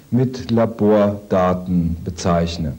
mit Labordaten bezeichne.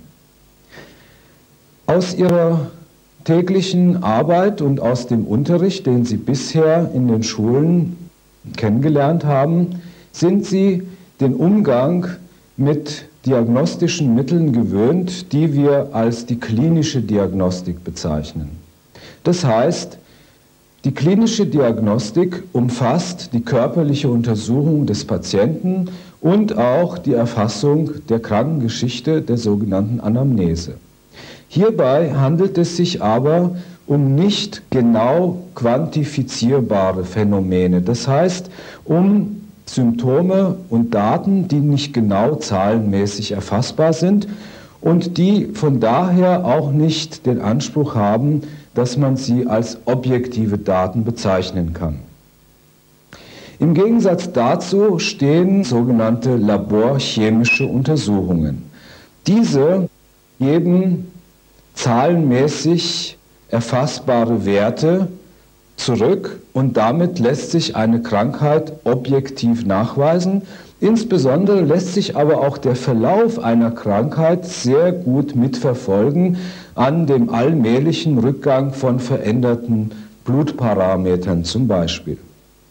Aus Ihrer täglichen Arbeit und aus dem Unterricht, den Sie bisher in den Schulen kennengelernt haben, sind Sie den Umgang mit diagnostischen Mitteln gewöhnt, die wir als die klinische Diagnostik bezeichnen. Das heißt, die klinische Diagnostik umfasst die körperliche Untersuchung des Patienten und auch die Erfassung der Krankengeschichte, der sogenannten Anamnese. Hierbei handelt es sich aber um nicht genau quantifizierbare Phänomene, das heißt um Symptome und Daten, die nicht genau zahlenmäßig erfassbar sind und die von daher auch nicht den Anspruch haben, dass man sie als objektive Daten bezeichnen kann. Im Gegensatz dazu stehen sogenannte laborchemische Untersuchungen. Diese geben zahlenmäßig erfassbare Werte zurück und damit lässt sich eine Krankheit objektiv nachweisen. Insbesondere lässt sich aber auch der Verlauf einer Krankheit sehr gut mitverfolgen an dem allmählichen Rückgang von veränderten Blutparametern zum Beispiel.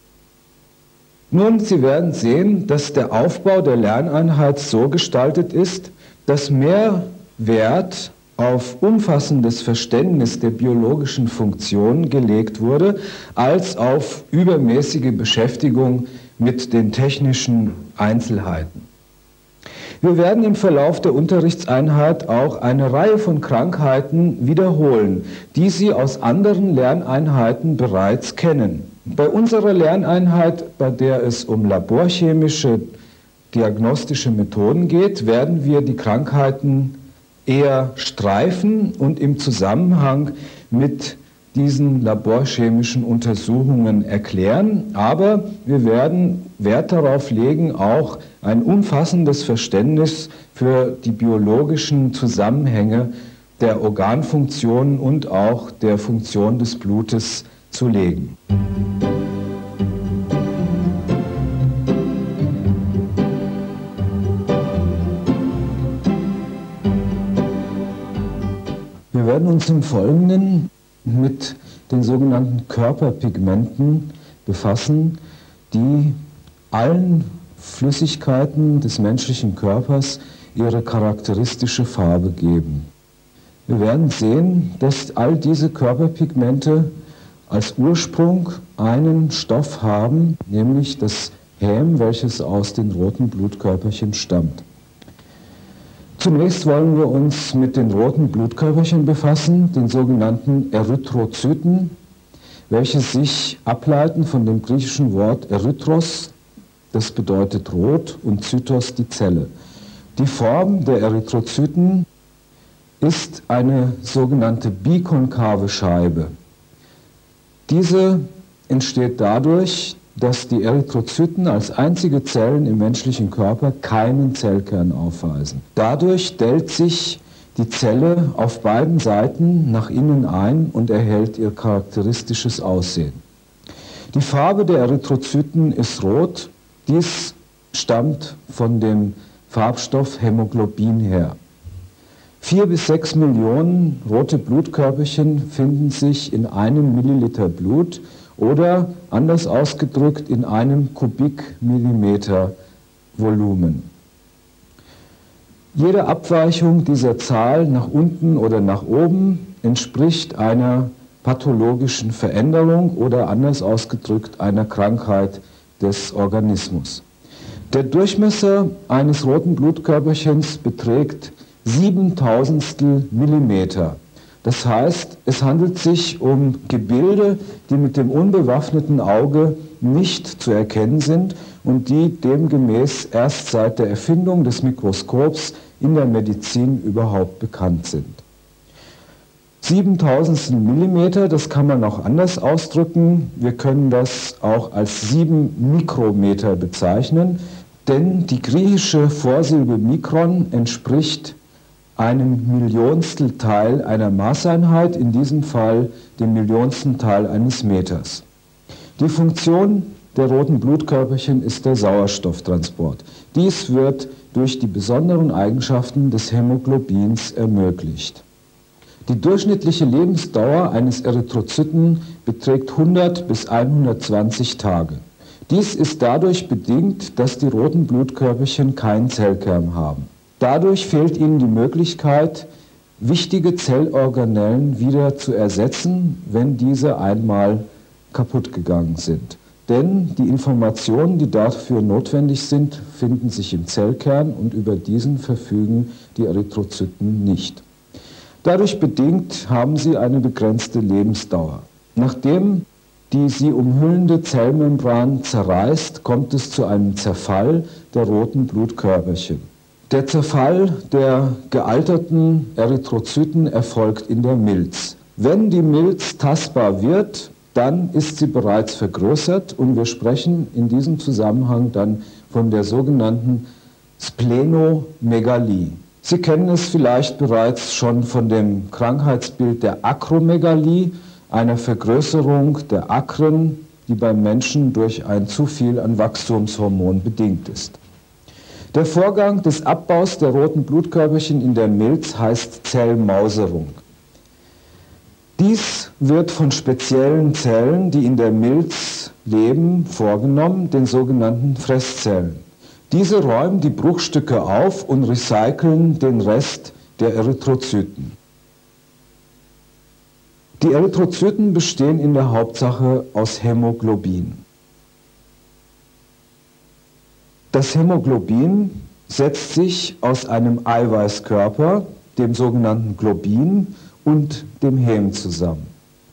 Nun, Sie werden sehen, dass der Aufbau der Lerneinheit so gestaltet ist, dass mehr Wert auf umfassendes Verständnis der biologischen Funktionen gelegt wurde, als auf übermäßige Beschäftigung mit den technischen Einzelheiten. Wir werden im Verlauf der Unterrichtseinheit auch eine Reihe von Krankheiten wiederholen, die Sie aus anderen Lerneinheiten bereits kennen. Bei unserer Lerneinheit, bei der es um laborchemische diagnostische Methoden geht, werden wir die Krankheiten eher streifen und im Zusammenhang mit diesen laborchemischen Untersuchungen erklären, aber wir werden Wert darauf legen, auch ein umfassendes Verständnis für die biologischen Zusammenhänge der Organfunktionen und auch der Funktion des Blutes zu legen. Wir werden uns im Folgenden mit den sogenannten Körperpigmenten befassen, die allen Flüssigkeiten des menschlichen Körpers ihre charakteristische Farbe geben. Wir werden sehen, dass all diese Körperpigmente als Ursprung einen Stoff haben, nämlich das Häm, welches aus den roten Blutkörperchen stammt. Zunächst wollen wir uns mit den roten Blutkörperchen befassen, den sogenannten Erythrozyten, welche sich ableiten von dem griechischen Wort Erythros, das bedeutet rot, und Zytos die Zelle. Die Form der Erythrozyten ist eine sogenannte bikonkave Scheibe. Diese entsteht dadurch, dass die Erythrozyten als einzige Zellen im menschlichen Körper keinen Zellkern aufweisen. Dadurch dellt sich die Zelle auf beiden Seiten nach innen ein und erhält ihr charakteristisches Aussehen. Die Farbe der Erythrozyten ist rot. Dies stammt von dem Farbstoff Hämoglobin her. 4 bis 6 Millionen rote Blutkörperchen finden sich in einem Milliliter Blut oder anders ausgedrückt in einem Kubikmillimeter Volumen. Jede Abweichung dieser Zahl nach unten oder nach oben entspricht einer pathologischen Veränderung oder anders ausgedrückt einer Krankheit des Organismus. Der Durchmesser eines roten Blutkörperchens beträgt 7/1000 Millimeter. Das heißt, es handelt sich um Gebilde, die mit dem unbewaffneten Auge nicht zu erkennen sind und die demgemäß erst seit der Erfindung des Mikroskops in der Medizin überhaupt bekannt sind. 7/1000 Millimeter, das kann man auch anders ausdrücken. Wir können das auch als 7 Mikrometer bezeichnen, denn die griechische Vorsilbe Mikron entspricht einem Millionstel Teil einer Maßeinheit, in diesem Fall dem Millionsten Teil eines Meters. Die Funktion der roten Blutkörperchen ist der Sauerstofftransport. Dies wird durch die besonderen Eigenschaften des Hämoglobins ermöglicht. Die durchschnittliche Lebensdauer eines Erythrozyten beträgt 100 bis 120 Tage. Dies ist dadurch bedingt, dass die roten Blutkörperchen keinen Zellkern haben. Dadurch fehlt ihnen die Möglichkeit, wichtige Zellorganellen wieder zu ersetzen, wenn diese einmal kaputt gegangen sind. Denn die Informationen, die dafür notwendig sind, finden sich im Zellkern und über diesen verfügen die Erythrozyten nicht. Dadurch bedingt haben sie eine begrenzte Lebensdauer. Nachdem die sie umhüllende Zellmembran zerreißt, kommt es zu einem Zerfall der roten Blutkörperchen. Der Zerfall der gealterten Erythrozyten erfolgt in der Milz. Wenn die Milz tastbar wird, dann ist sie bereits vergrößert und wir sprechen in diesem Zusammenhang dann von der sogenannten Splenomegalie. Sie kennen es vielleicht bereits schon von dem Krankheitsbild der Akromegalie, einer Vergrößerung der Akren, die beim Menschen durch ein zu viel an Wachstumshormon bedingt ist. Der Vorgang des Abbaus der roten Blutkörperchen in der Milz heißt Zellmauserung. Dies wird von speziellen Zellen, die in der Milz leben, vorgenommen, den sogenannten Fresszellen. Diese räumen die Bruchstücke auf und recyceln den Rest der Erythrozyten. Die Erythrozyten bestehen in der Hauptsache aus Hämoglobin. Das Hämoglobin setzt sich aus einem Eiweißkörper, dem sogenannten Globin, und dem Hem zusammen.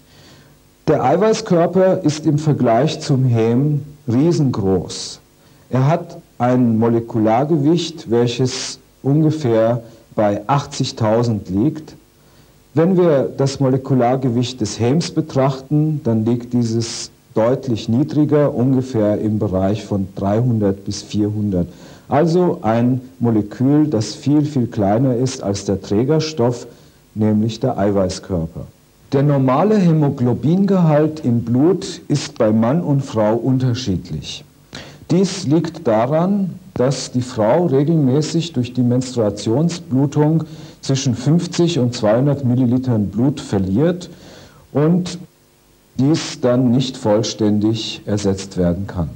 Der Eiweißkörper ist im Vergleich zum Hem riesengroß. Er hat ein Molekulargewicht, welches ungefähr bei 80.000 liegt. Wenn wir das Molekulargewicht des Hems betrachten, dann liegt dieses deutlich niedriger, ungefähr im Bereich von 300 bis 400. Also ein Molekül, das viel, viel kleiner ist als der Trägerstoff, nämlich der Eiweißkörper. Der normale Hämoglobingehalt im Blut ist bei Mann und Frau unterschiedlich. Dies liegt daran, dass die Frau regelmäßig durch die Menstruationsblutung zwischen 50 und 200 Millilitern Blut verliert und dies dann nicht vollständig ersetzt werden kann.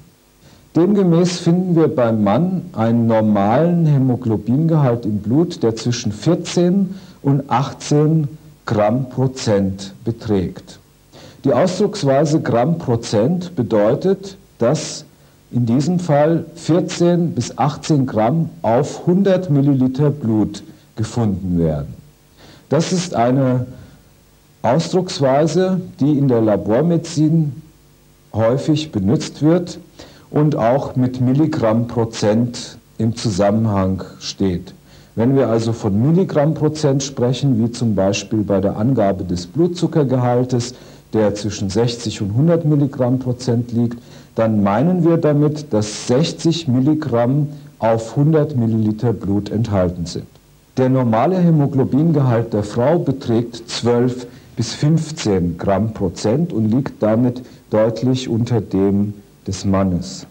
Demgemäß finden wir beim Mann einen normalen Hämoglobingehalt im Blut, der zwischen 14 und 18 Gramm Prozent beträgt. Die Ausdrucksweise Gramm Prozent bedeutet, dass in diesem Fall 14 bis 18 Gramm auf 100 Milliliter Blut gefunden werden. Das ist eine Ausdrucksweise, die in der Labormedizin häufig benutzt wird und auch mit Milligramm Prozent im Zusammenhang steht. Wenn wir also von Milligramm Prozent sprechen, wie zum Beispiel bei der Angabe des Blutzuckergehaltes, der zwischen 60 und 100 Milligramm Prozent liegt, dann meinen wir damit, dass 60 Milligramm auf 100 Milliliter Blut enthalten sind. Der normale Hämoglobingehalt der Frau beträgt 12 bis 15 Gramm Prozent und liegt damit deutlich unter dem des Mannes.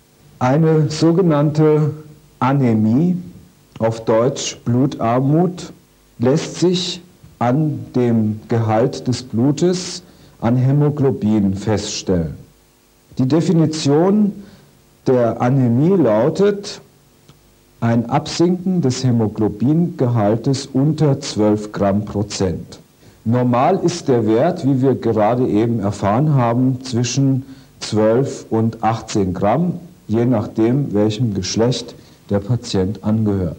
Eine sogenannte Anämie, auf Deutsch Blutarmut, lässt sich an dem Gehalt des Blutes an Hämoglobin feststellen. Die Definition der Anämie lautet ein Absinken des Hämoglobingehaltes unter 12 Gramm Prozent. Normal ist der Wert, wie wir gerade eben erfahren haben, zwischen 12 und 18 Gramm, je nachdem, welchem Geschlecht der Patient angehört.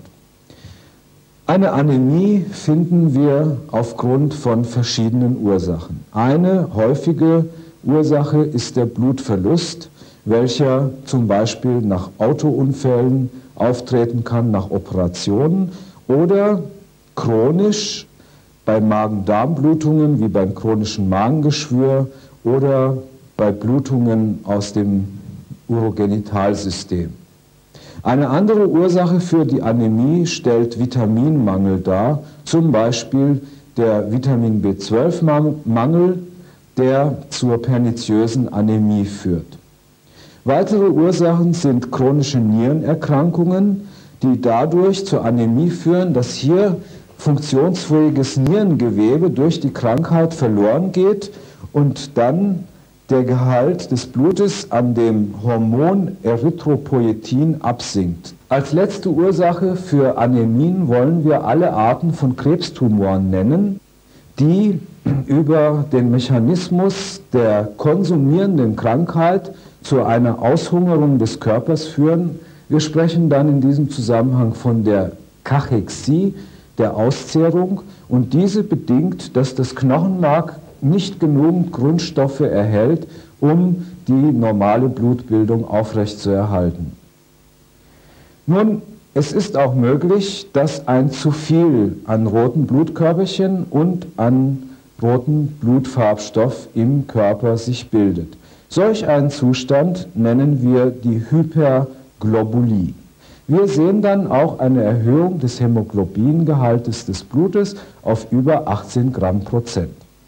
Eine Anämie finden wir aufgrund von verschiedenen Ursachen. Eine häufige Ursache ist der Blutverlust, welcher zum Beispiel nach Autounfällen auftreten kann, nach Operationen oder chronisch bei Magen-Darm-Blutungen wie beim chronischen Magengeschwür oder bei Blutungen aus dem Urogenitalsystem. Eine andere Ursache für die Anämie stellt Vitaminmangel dar, zum Beispiel der Vitamin B12-Mangel, der zur perniziösen Anämie führt. Weitere Ursachen sind chronische Nierenerkrankungen, die dadurch zur Anämie führen, dass hier funktionsfähiges Nierengewebe durch die Krankheit verloren geht und dann der Gehalt des Blutes an dem Hormon Erythropoietin absinkt. Als letzte Ursache für Anämien wollen wir alle Arten von Krebstumoren nennen, die über den Mechanismus der konsumierenden Krankheit zu einer Aushungerung des Körpers führen. Wir sprechen dann in diesem Zusammenhang von der Kachexie, der Auszehrung, und diese bedingt, dass das Knochenmark nicht genügend Grundstoffe erhält, um die normale Blutbildung aufrechtzuerhalten. Nun, es ist auch möglich, dass ein zu viel an roten Blutkörperchen und an roten Blutfarbstoff im Körper sich bildet. Solch einen Zustand nennen wir die Hyperglobulie. Wir sehen dann auch eine Erhöhung des Hämoglobingehaltes des Blutes auf über 18 Gramm Prozent.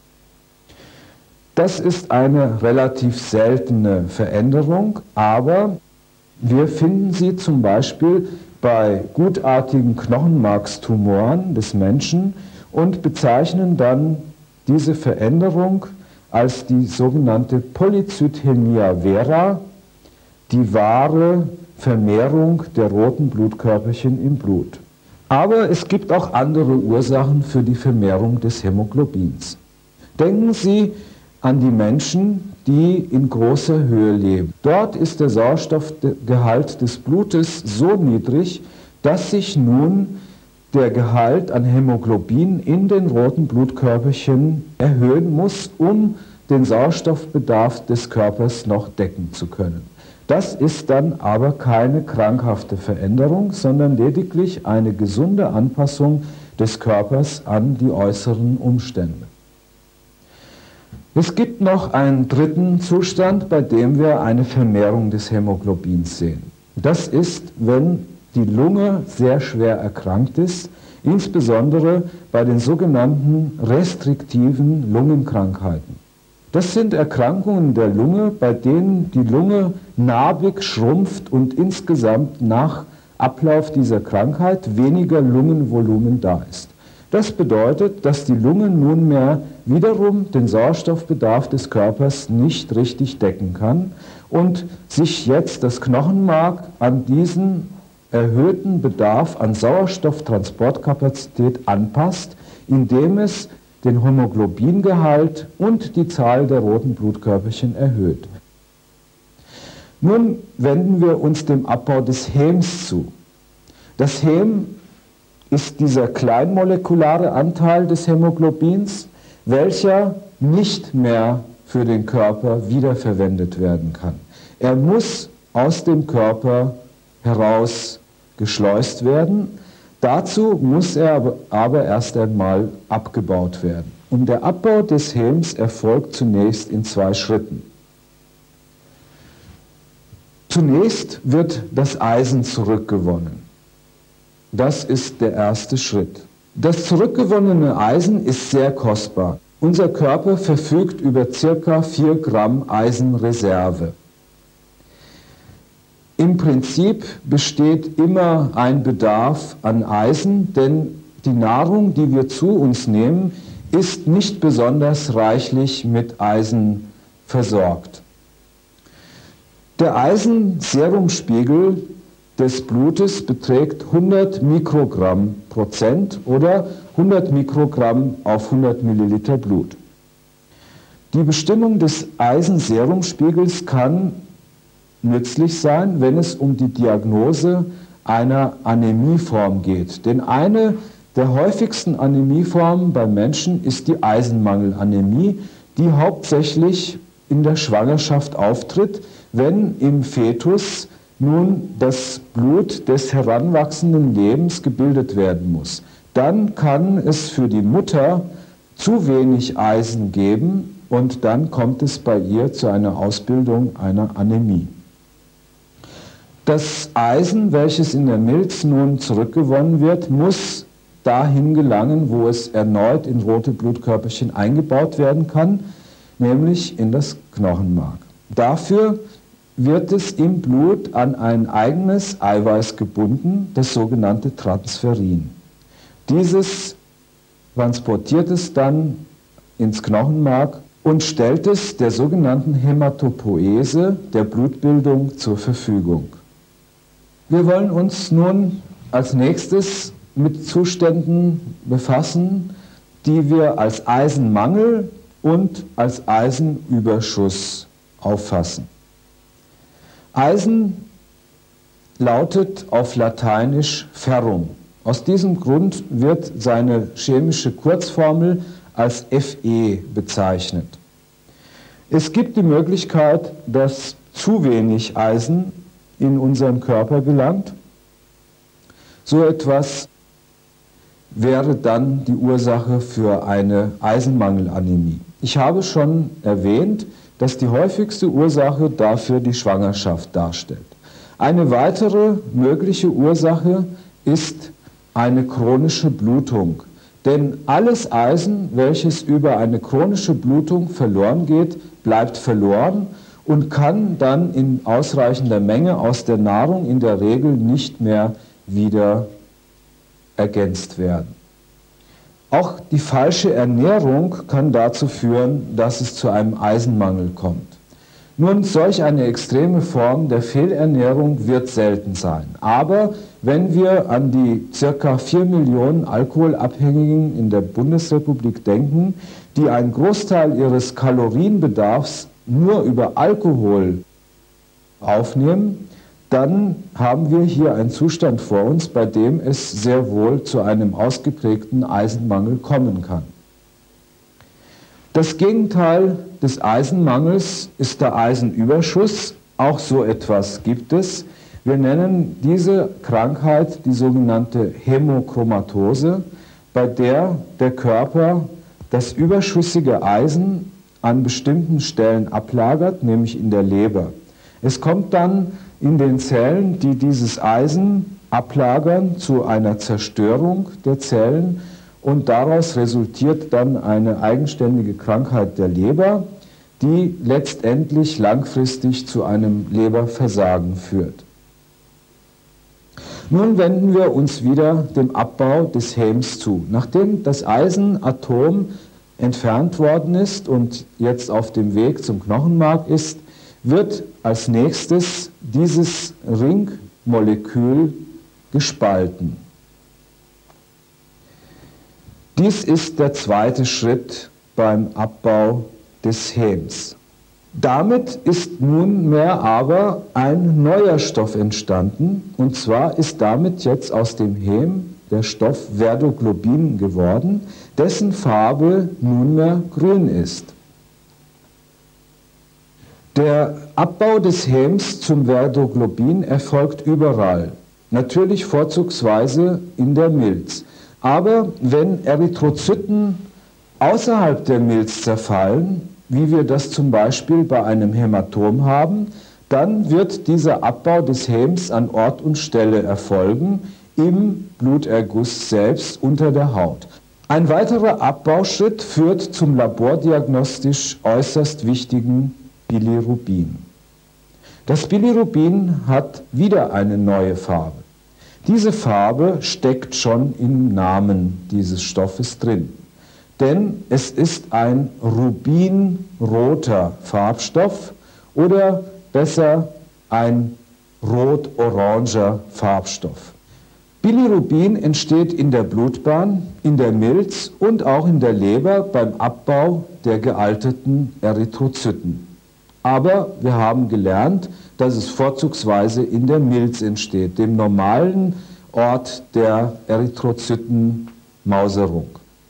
Das ist eine relativ seltene Veränderung, aber wir finden sie zum Beispiel bei gutartigen Knochenmarkstumoren des Menschen und bezeichnen dann diese Veränderung als die sogenannte Polycythämia vera, die wahre Vermehrung der roten Blutkörperchen im Blut. Aber es gibt auch andere Ursachen für die Vermehrung des Hämoglobins. Denken Sie an die Menschen, die in großer Höhe leben. Dort ist der Sauerstoffgehalt des Blutes so niedrig, dass sich nun der Gehalt an Hämoglobin in den roten Blutkörperchen erhöhen muss, um den Sauerstoffbedarf des Körpers noch decken zu können. Das ist dann aber keine krankhafte Veränderung, sondern lediglich eine gesunde Anpassung des Körpers an die äußeren Umstände. Es gibt noch einen dritten Zustand, bei dem wir eine Vermehrung des Hämoglobins sehen. Das ist, wenn die Lunge sehr schwer erkrankt ist, insbesondere bei den sogenannten restriktiven Lungenkrankheiten. Das sind Erkrankungen der Lunge, bei denen die Lunge narbig schrumpft und insgesamt nach Ablauf dieser Krankheit weniger Lungenvolumen da ist. Das bedeutet, dass die Lunge nunmehr wiederum den Sauerstoffbedarf des Körpers nicht richtig decken kann und sich jetzt das Knochenmark an diesen erhöhten Bedarf an Sauerstofftransportkapazität anpasst, indem es den Hämoglobingehalt und die Zahl der roten Blutkörperchen erhöht. Nun wenden wir uns dem Abbau des Häms zu. Das Häm ist dieser kleinmolekulare Anteil des Hämoglobins, welcher nicht mehr für den Körper wiederverwendet werden kann. Er muss aus dem Körper heraus geschleust werden. Dazu muss er aber erst einmal abgebaut werden. Und der Abbau des Häms erfolgt zunächst in 2 Schritten. Zunächst wird das Eisen zurückgewonnen. Das ist der erste Schritt. Das zurückgewonnene Eisen ist sehr kostbar. Unser Körper verfügt über ca. 4 Gramm Eisenreserve. Im Prinzip besteht immer ein Bedarf an Eisen, denn die Nahrung, die wir zu uns nehmen, ist nicht besonders reichlich mit Eisen versorgt. Der Eisenserumspiegel des Blutes beträgt 100 Mikrogramm Prozent oder 100 Mikrogramm auf 100 Milliliter Blut. Die Bestimmung des Eisenserumspiegels kann nützlich sein, wenn es um die Diagnose einer Anämieform geht. Denn eine der häufigsten Anämieformen beim Menschen ist die Eisenmangelanämie, die hauptsächlich in der Schwangerschaft auftritt, wenn im Fetus nun das Blut des heranwachsenden Lebens gebildet werden muss. Dann kann es für die Mutter zu wenig Eisen geben und dann kommt es bei ihr zu einer Ausbildung einer Anämie. Das Eisen, welches in der Milz nun zurückgewonnen wird, muss dahin gelangen, wo es erneut in rote Blutkörperchen eingebaut werden kann, nämlich in das Knochenmark. Dafür wird es im Blut an ein eigenes Eiweiß gebunden, das sogenannte Transferin. Dieses transportiert es dann ins Knochenmark und stellt es der sogenannten Hämatopoese, der Blutbildung, zur Verfügung. Wir wollen uns nun als nächstes mit Zuständen befassen, die wir als Eisenmangel und als Eisenüberschuss auffassen. Eisen lautet auf Lateinisch Ferrum. Aus diesem Grund wird seine chemische Kurzformel als Fe bezeichnet. Es gibt die Möglichkeit, dass zu wenig Eisen in unseren Körper gelangt. So etwas wäre dann die Ursache für eine Eisenmangelanämie. Ich habe schon erwähnt, dass die häufigste Ursache dafür die Schwangerschaft darstellt. Eine weitere mögliche Ursache ist eine chronische Blutung. Denn alles Eisen, welches über eine chronische Blutung verloren geht, bleibt verloren und kann dann in ausreichender Menge aus der Nahrung in der Regel nicht mehr wieder ergänzt werden. Auch die falsche Ernährung kann dazu führen, dass es zu einem Eisenmangel kommt. Nun, solch eine extreme Form der Fehlernährung wird selten sein. Aber wenn wir an die ca. 4 Millionen Alkoholabhängigen in der Bundesrepublik denken, die einen Großteil ihres Kalorienbedarfs nur über Alkohol aufnehmen, dann haben wir hier einen Zustand vor uns, bei dem es sehr wohl zu einem ausgeprägten Eisenmangel kommen kann. Das Gegenteil des Eisenmangels ist der Eisenüberschuss. Auch so etwas gibt es. Wir nennen diese Krankheit die sogenannte Hämochromatose, bei der der Körper das überschüssige Eisen an bestimmten Stellen ablagert, nämlich in der Leber. Es kommt dann in den Zellen, die dieses Eisen ablagern, zu einer Zerstörung der Zellen. Und daraus resultiert dann eine eigenständige Krankheit der Leber, die letztendlich langfristig zu einem Leberversagen führt. Nun wenden wir uns wieder dem Abbau des Häms zu. Nachdem das Eisenatom entfernt worden ist und jetzt auf dem Weg zum Knochenmark ist, wird als nächstes dieses Ringmolekül gespalten. Dies ist der zweite Schritt beim Abbau des Häms. Damit ist nunmehr aber ein neuer Stoff entstanden, und zwar ist damit jetzt aus dem Häm der Stoff Verdoglobin geworden, dessen Farbe nunmehr grün ist. Der Abbau des Häms zum Verdoglobin erfolgt überall, natürlich vorzugsweise in der Milz. Aber wenn Erythrozyten außerhalb der Milz zerfallen, wie wir das zum Beispiel bei einem Hämatom haben, dann wird dieser Abbau des Häms an Ort und Stelle erfolgen, im Bluterguss selbst unter der Haut. Ein weiterer Abbauschritt führt zum labordiagnostisch äußerst wichtigen Bilirubin. Das Bilirubin hat wieder eine neue Farbe. Diese Farbe steckt schon im Namen dieses Stoffes drin, denn es ist ein rubinroter Farbstoff oder besser ein rot-oranger Farbstoff. Bilirubin entsteht in der Blutbahn, in der Milz und auch in der Leber beim Abbau der gealterten Erythrozyten. Aber wir haben gelernt, dass es vorzugsweise in der Milz entsteht, dem normalen Ort der Erythrozytenmauserung.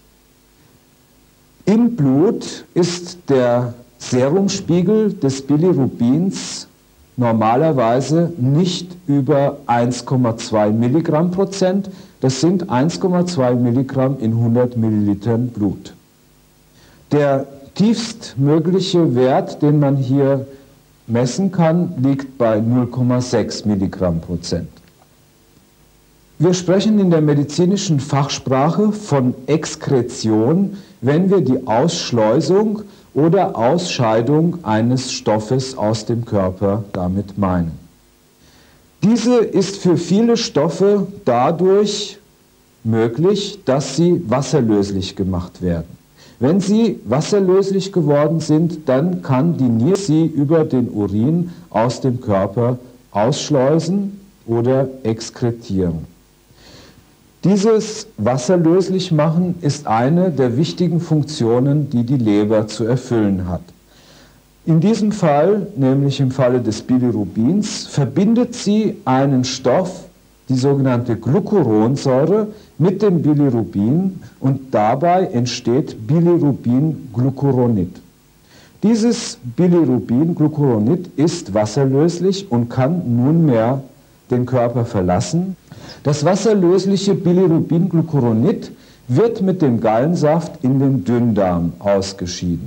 Im Blut ist der Serumspiegel des Bilirubins normalerweise nicht über 1,2 Milligramm Prozent. Das sind 1,2 Milligramm in 100 Millilitern Blut. Der tiefstmögliche Wert, den man hier messen kann, liegt bei 0,6 Milligramm Prozent. Wir sprechen in der medizinischen Fachsprache von Exkretion, wenn wir die Ausschleusung oder Ausscheidung eines Stoffes aus dem Körper damit meinen. Diese ist für viele Stoffe dadurch möglich, dass sie wasserlöslich gemacht werden. Wenn sie wasserlöslich geworden sind, dann kann die Niere sie über den Urin aus dem Körper ausschleusen oder exkretieren. Dieses Wasserlöslichmachen ist eine der wichtigen Funktionen, die die Leber zu erfüllen hat. In diesem Fall, nämlich im Falle des Bilirubins, verbindet sie einen Stoff, die sogenannte Glucuronsäure, mit dem Bilirubin und dabei entsteht Bilirubin-Glucuronid. Dieses Bilirubin-Glucuronid ist wasserlöslich und kann nunmehr den Körper verlassen. Das wasserlösliche Bilirubin-Glucuronid wird mit dem Gallensaft in den Dünndarm ausgeschieden.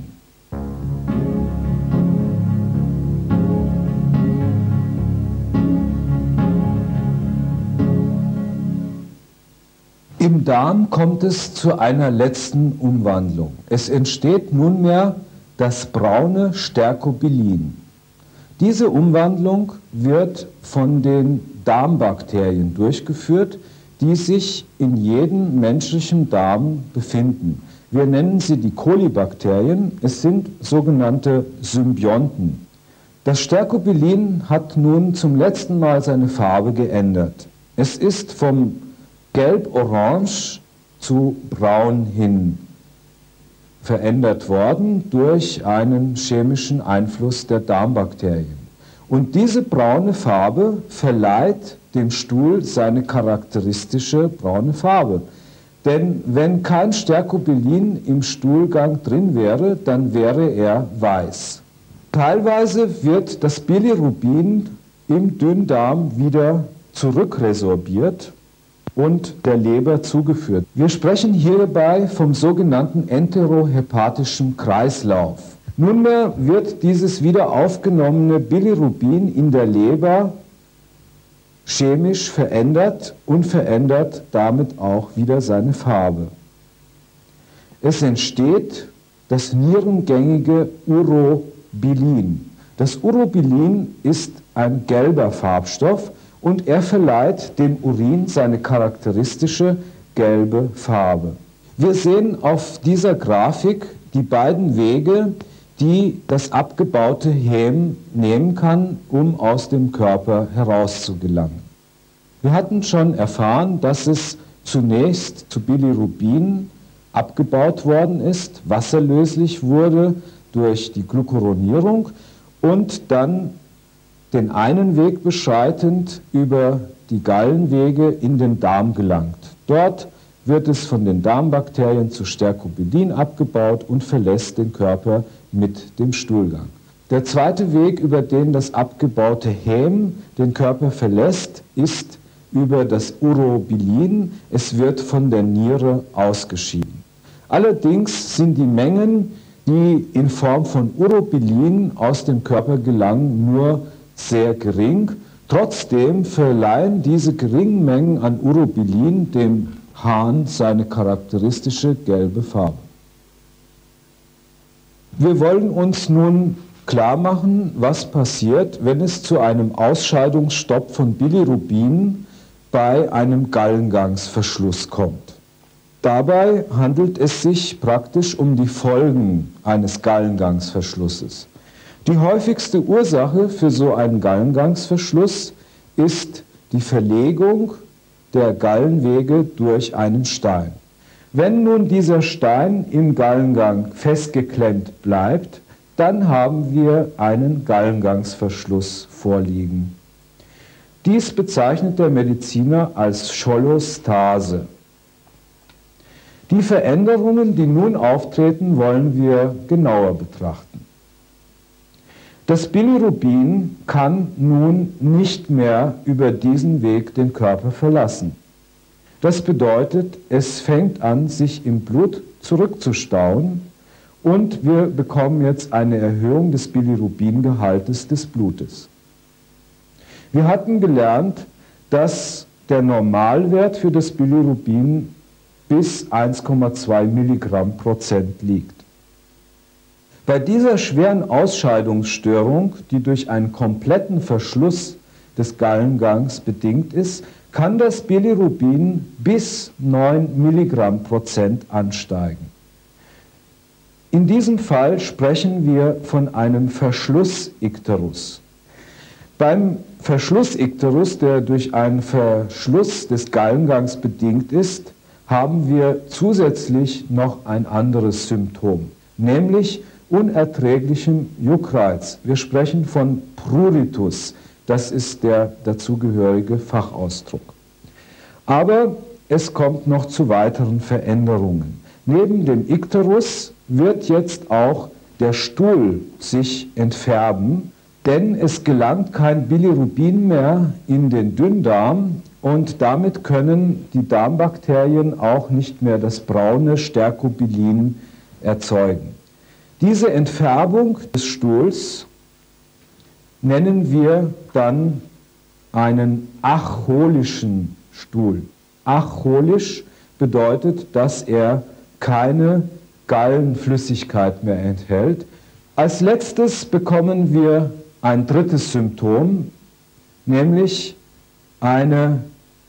Im Darm kommt es zu einer letzten Umwandlung. Es entsteht nunmehr das braune Stercobilin. Diese Umwandlung wird von den Darmbakterien durchgeführt, die sich in jedem menschlichen Darm befinden. Wir nennen sie die Kolibakterien. Es sind sogenannte Symbionten. Das Stercobilin hat nun zum letzten Mal seine Farbe geändert. Es ist vom Gelb-Orange zu Braun hin verändert worden durch einen chemischen Einfluss der Darmbakterien. Und diese braune Farbe verleiht dem Stuhl seine charakteristische braune Farbe. Denn wenn kein Stercobilin im Stuhlgang drin wäre, dann wäre er weiß. Teilweise wird das Bilirubin im Dünndarm wieder zurückresorbiert und der Leber zugeführt. Wir sprechen hierbei vom sogenannten enterohepatischen Kreislauf. Nunmehr wird dieses wieder aufgenommene Bilirubin in der Leber chemisch verändert und verändert damit auch wieder seine Farbe. Es entsteht das nierengängige Urobilin. Das Urobilin ist ein gelber Farbstoff, und er verleiht dem Urin seine charakteristische gelbe Farbe. Wir sehen auf dieser Grafik die beiden Wege, die das abgebaute Häm nehmen kann, um aus dem Körper herauszugelangen. Wir hatten schon erfahren, dass es zunächst zu Bilirubin abgebaut worden ist, wasserlöslich wurde durch die Glucuronierung und dann den einen Weg beschreitend über die Gallenwege in den Darm gelangt. Dort wird es von den Darmbakterien zu Stercobilin abgebaut und verlässt den Körper mit dem Stuhlgang. Der zweite Weg, über den das abgebaute Häm den Körper verlässt, ist über das Urobilin. Es wird von der Niere ausgeschieden. Allerdings sind die Mengen, die in Form von Urobilin aus dem Körper gelangen, nur sehr gering. Trotzdem verleihen diese geringen Mengen an Urobilin dem Hahn seine charakteristische gelbe Farbe. Wir wollen uns nun klar machen, was passiert, wenn es zu einem Ausscheidungsstopp von Bilirubin bei einem Gallengangsverschluss kommt. Dabei handelt es sich praktisch um die Folgen eines Gallengangsverschlusses. Die häufigste Ursache für so einen Gallengangsverschluss ist die Verlegung der Gallenwege durch einen Stein. Wenn nun dieser Stein im Gallengang festgeklemmt bleibt, dann haben wir einen Gallengangsverschluss vorliegen. Dies bezeichnet der Mediziner als Cholestase. Die Veränderungen, die nun auftreten, wollen wir genauer betrachten. Das Bilirubin kann nun nicht mehr über diesen Weg den Körper verlassen. Das bedeutet, es fängt an, sich im Blut zurückzustauen und wir bekommen jetzt eine Erhöhung des Bilirubingehaltes des Blutes. Wir hatten gelernt, dass der Normalwert für das Bilirubin bis 1,2 Milligramm pro Cent liegt. Bei dieser schweren Ausscheidungsstörung, die durch einen kompletten Verschluss des Gallengangs bedingt ist, kann das Bilirubin bis 9 Milligramm% ansteigen. In diesem Fall sprechen wir von einem Verschlussikterus. Beim Verschlussikterus, der durch einen Verschluss des Gallengangs bedingt ist, haben wir zusätzlich noch ein anderes Symptom, nämlich unerträglichem Juckreiz. Wir sprechen von Pruritus. Das ist der dazugehörige Fachausdruck. Aber es kommt noch zu weiteren Veränderungen. Neben dem Ikterus wird jetzt auch der Stuhl sich entfärben, denn es gelangt kein Bilirubin mehr in den Dünndarm und damit können die Darmbakterien auch nicht mehr das braune Stercobilin erzeugen. Diese Entfärbung des Stuhls nennen wir dann einen acholischen Stuhl. Acholisch bedeutet, dass er keine Gallenflüssigkeit mehr enthält. Als letztes bekommen wir ein drittes Symptom, nämlich eine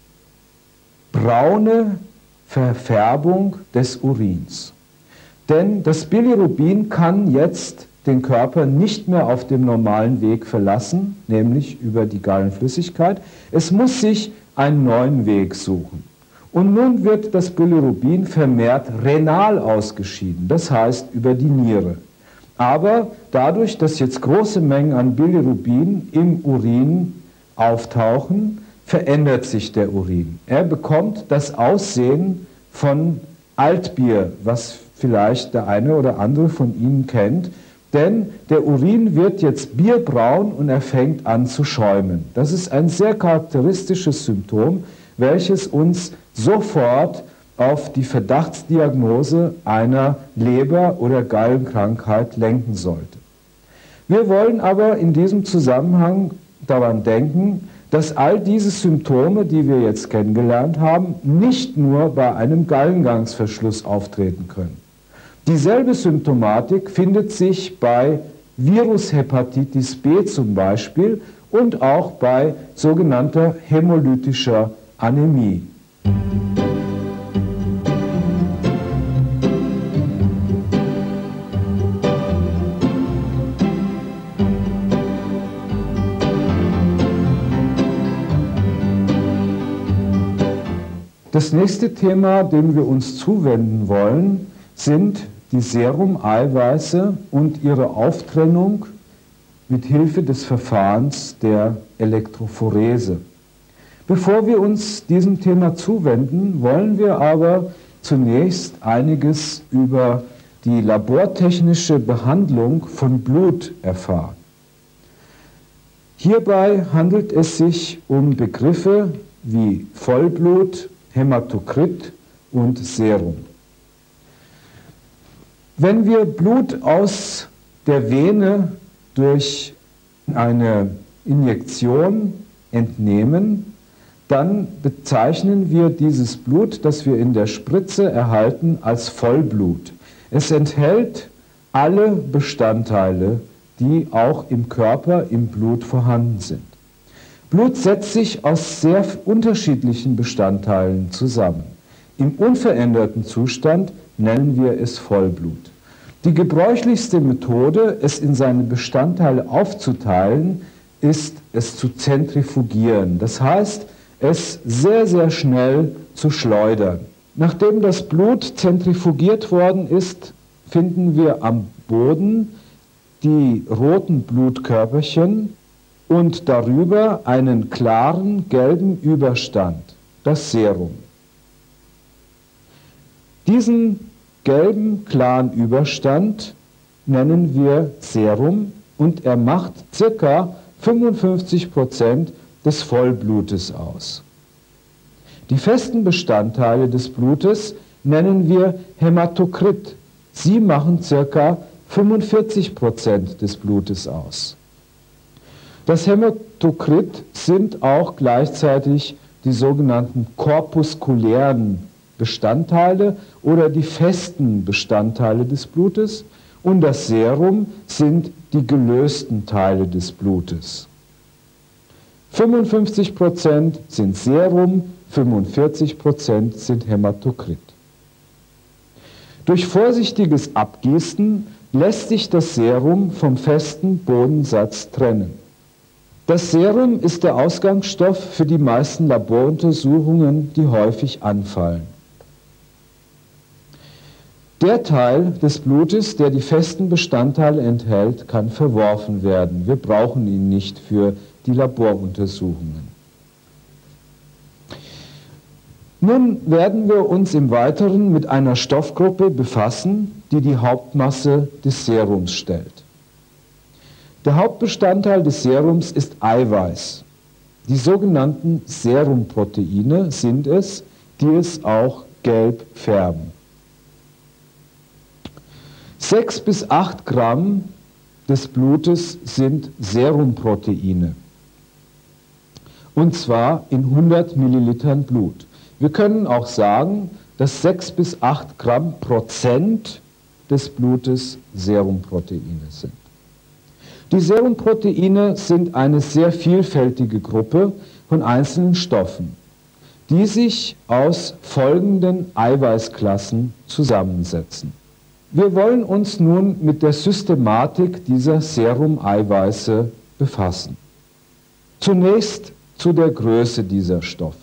braune Verfärbung des Urins. Denn das Bilirubin kann jetzt den Körper nicht mehr auf dem normalen Weg verlassen, nämlich über die Gallenflüssigkeit. Es muss sich einen neuen Weg suchen. Und nun wird das Bilirubin vermehrt renal ausgeschieden, das heißt über die Niere. Aber dadurch, dass jetzt große Mengen an Bilirubin im Urin auftauchen, verändert sich der Urin. Er bekommt das Aussehen von Altbier, was vielleicht der eine oder andere von Ihnen kennt, denn der Urin wird jetzt bierbraun und er fängt an zu schäumen. Das ist ein sehr charakteristisches Symptom, welches uns sofort auf die Verdachtsdiagnose einer Leber- oder Gallenkrankheit lenken sollte. Wir wollen aber in diesem Zusammenhang daran denken, dass all diese Symptome, die wir jetzt kennengelernt haben, nicht nur bei einem Gallengangsverschluss auftreten können. Dieselbe Symptomatik findet sich bei Virushepatitis B zum Beispiel und auch bei sogenannter hämolytischer Anämie. Das nächste Thema, dem wir uns zuwenden wollen, sind die Serumeiweiße und ihre Auftrennung mit Hilfe des Verfahrens der Elektrophorese. Bevor wir uns diesem Thema zuwenden, wollen wir aber zunächst einiges über die labortechnische Behandlung von Blut erfahren. Hierbei handelt es sich um Begriffe wie Vollblut, Hämatokrit und Serum. Wenn wir Blut aus der Vene durch eine Injektion entnehmen, dann bezeichnen wir dieses Blut, das wir in der Spritze erhalten, als Vollblut. Es enthält alle Bestandteile, die auch im Körper, im Blut vorhanden sind. Blut setzt sich aus sehr unterschiedlichen Bestandteilen zusammen. Im unveränderten Zustand nennen wir es Vollblut. Die gebräuchlichste Methode, es in seine Bestandteile aufzuteilen, ist es zu zentrifugieren. Das heißt, es sehr, sehr schnell zu schleudern. Nachdem das Blut zentrifugiert worden ist, finden wir am Boden die roten Blutkörperchen und darüber einen klaren gelben Überstand, das Serum. Diesen gelben, klaren Überstand nennen wir Serum und er macht ca. 55% des Vollblutes aus. Die festen Bestandteile des Blutes nennen wir Hämatokrit. Sie machen ca. 45% des Blutes aus. Das Hämatokrit sind auch gleichzeitig die sogenannten korpuskulären Bestandteile oder die festen Bestandteile des Blutes und das Serum sind die gelösten Teile des Blutes. 55% sind Serum, 45% sind Hämatokrit. Durch vorsichtiges Abgießen lässt sich das Serum vom festen Bodensatz trennen. Das Serum ist der Ausgangsstoff für die meisten Laboruntersuchungen, die häufig anfallen. Der Teil des Blutes, der die festen Bestandteile enthält, kann verworfen werden. Wir brauchen ihn nicht für die Laboruntersuchungen. Nun werden wir uns im Weiteren mit einer Stoffgruppe befassen, die die Hauptmasse des Serums stellt. Der Hauptbestandteil des Serums ist Eiweiß. Die sogenannten Serumproteine sind es, die es auch gelb färben. 6 bis 8 Gramm des Blutes sind Serumproteine. Und zwar in 100 Millilitern Blut. Wir können auch sagen, dass 6 bis 8 Gramm Prozent des Blutes Serumproteine sind. Die Serumproteine sind eine sehr vielfältige Gruppe von einzelnen Stoffen, die sich aus folgenden Eiweißklassen zusammensetzen. Wir wollen uns nun mit der Systematik dieser Serumeiweiße befassen. Zunächst zu der Größe dieser Stoffe.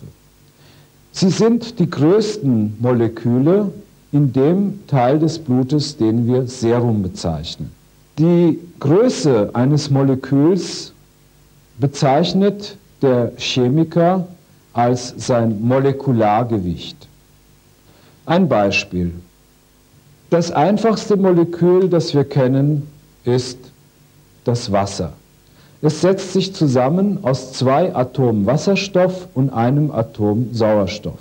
Sie sind die größten Moleküle in dem Teil des Blutes, den wir Serum bezeichnen. Die Größe eines Moleküls bezeichnet der Chemiker als sein Molekulargewicht. Ein Beispiel. Das einfachste Molekül, das wir kennen, ist das Wasser. Es setzt sich zusammen aus 2 Atomen Wasserstoff und einem Atom Sauerstoff.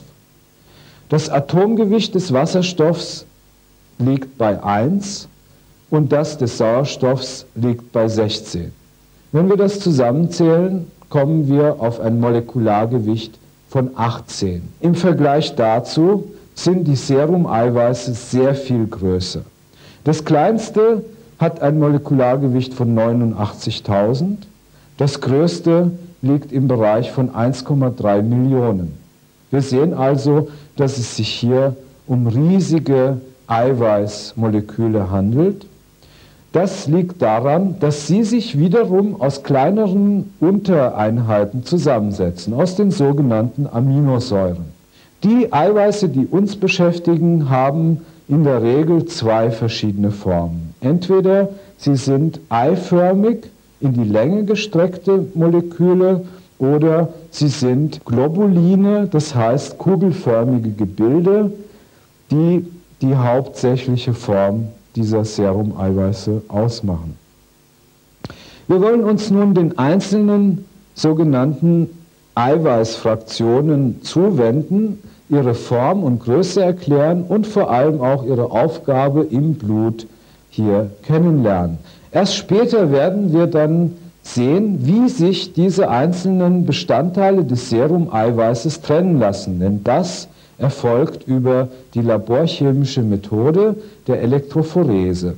Das Atomgewicht des Wasserstoffs liegt bei 1 und das des Sauerstoffs liegt bei 16. Wenn wir das zusammenzählen, kommen wir auf ein Molekulargewicht von 18. Im Vergleich dazu sind die Serumeiweiße sehr viel größer. Das kleinste hat ein Molekulargewicht von 89.000. Das größte liegt im Bereich von 1,3 Millionen. Wir sehen also, dass es sich hier um riesige Eiweißmoleküle handelt. Das liegt daran, dass sie sich wiederum aus kleineren Untereinheiten zusammensetzen, aus den sogenannten Aminosäuren. Die Eiweiße, die uns beschäftigen, haben in der Regel 2 verschiedene Formen. Entweder sie sind eiförmig, in die Länge gestreckte Moleküle, oder sie sind Globuline, das heißt kugelförmige Gebilde, die die hauptsächliche Form dieser Serumeiweiße ausmachen. Wir wollen uns nun den einzelnen sogenannten Eiweißfraktionen zuwenden, ihre Form und Größe erklären und vor allem auch ihre Aufgabe im Blut hier kennenlernen. Erst später werden wir dann sehen, wie sich diese einzelnen Bestandteile des Serumeiweißes trennen lassen, denn das erfolgt über die laborchemische Methode der Elektrophorese.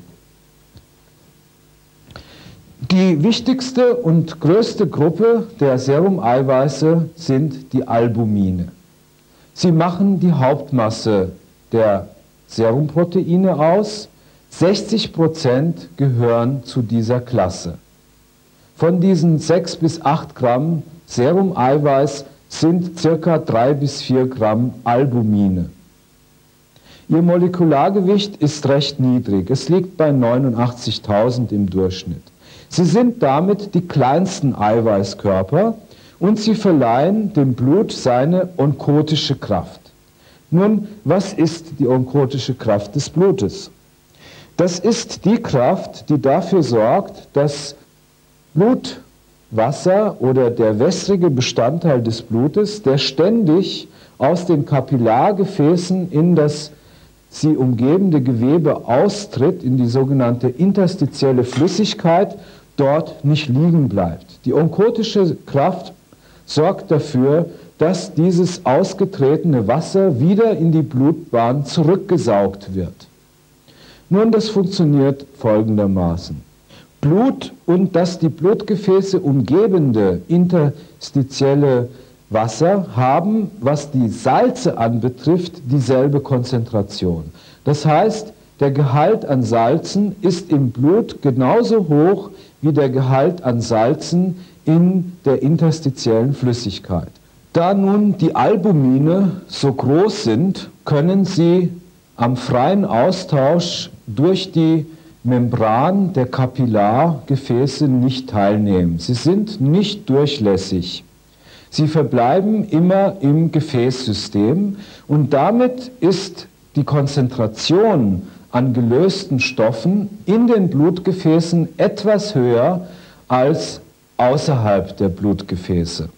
Die wichtigste und größte Gruppe der Serumeiweiße sind die Albumine. Sie machen die Hauptmasse der Serumproteine aus. 60% gehören zu dieser Klasse. Von diesen 6 bis 8 Gramm Serumeiweiß sind ca. 3 bis 4 Gramm Albumine. Ihr Molekulargewicht ist recht niedrig. Es liegt bei 89.000 im Durchschnitt. Sie sind damit die kleinsten Eiweißkörper und sie verleihen dem Blut seine onkotische Kraft. Nun, was ist die onkotische Kraft des Blutes? Das ist die Kraft, die dafür sorgt, dass Blutwasser oder der wässrige Bestandteil des Blutes, der ständig aus den Kapillargefäßen in das sie umgebende Gewebe austritt, in die sogenannte interstitielle Flüssigkeit, dort nicht liegen bleibt. Die onkotische Kraft sorgt dafür, dass dieses ausgetretene Wasser wieder in die Blutbahn zurückgesaugt wird. Nun, das funktioniert folgendermaßen. Blut und das die Blutgefäße umgebende interstitielle Wasser haben, was die Salze anbetrifft, dieselbe Konzentration. Das heißt, der Gehalt an Salzen ist im Blut genauso hoch wie der Gehalt an Salzen in der interstitiellen Flüssigkeit. Da nun die Albumine so groß sind, können sie am freien Austausch durch die Membran der Kapillargefäße nicht teilnehmen. Sie sind nicht durchlässig. Sie verbleiben immer im Gefäßsystem und damit ist die Konzentration an gelösten Stoffen in den Blutgefäßen etwas höher als außerhalb der Blutgefäße.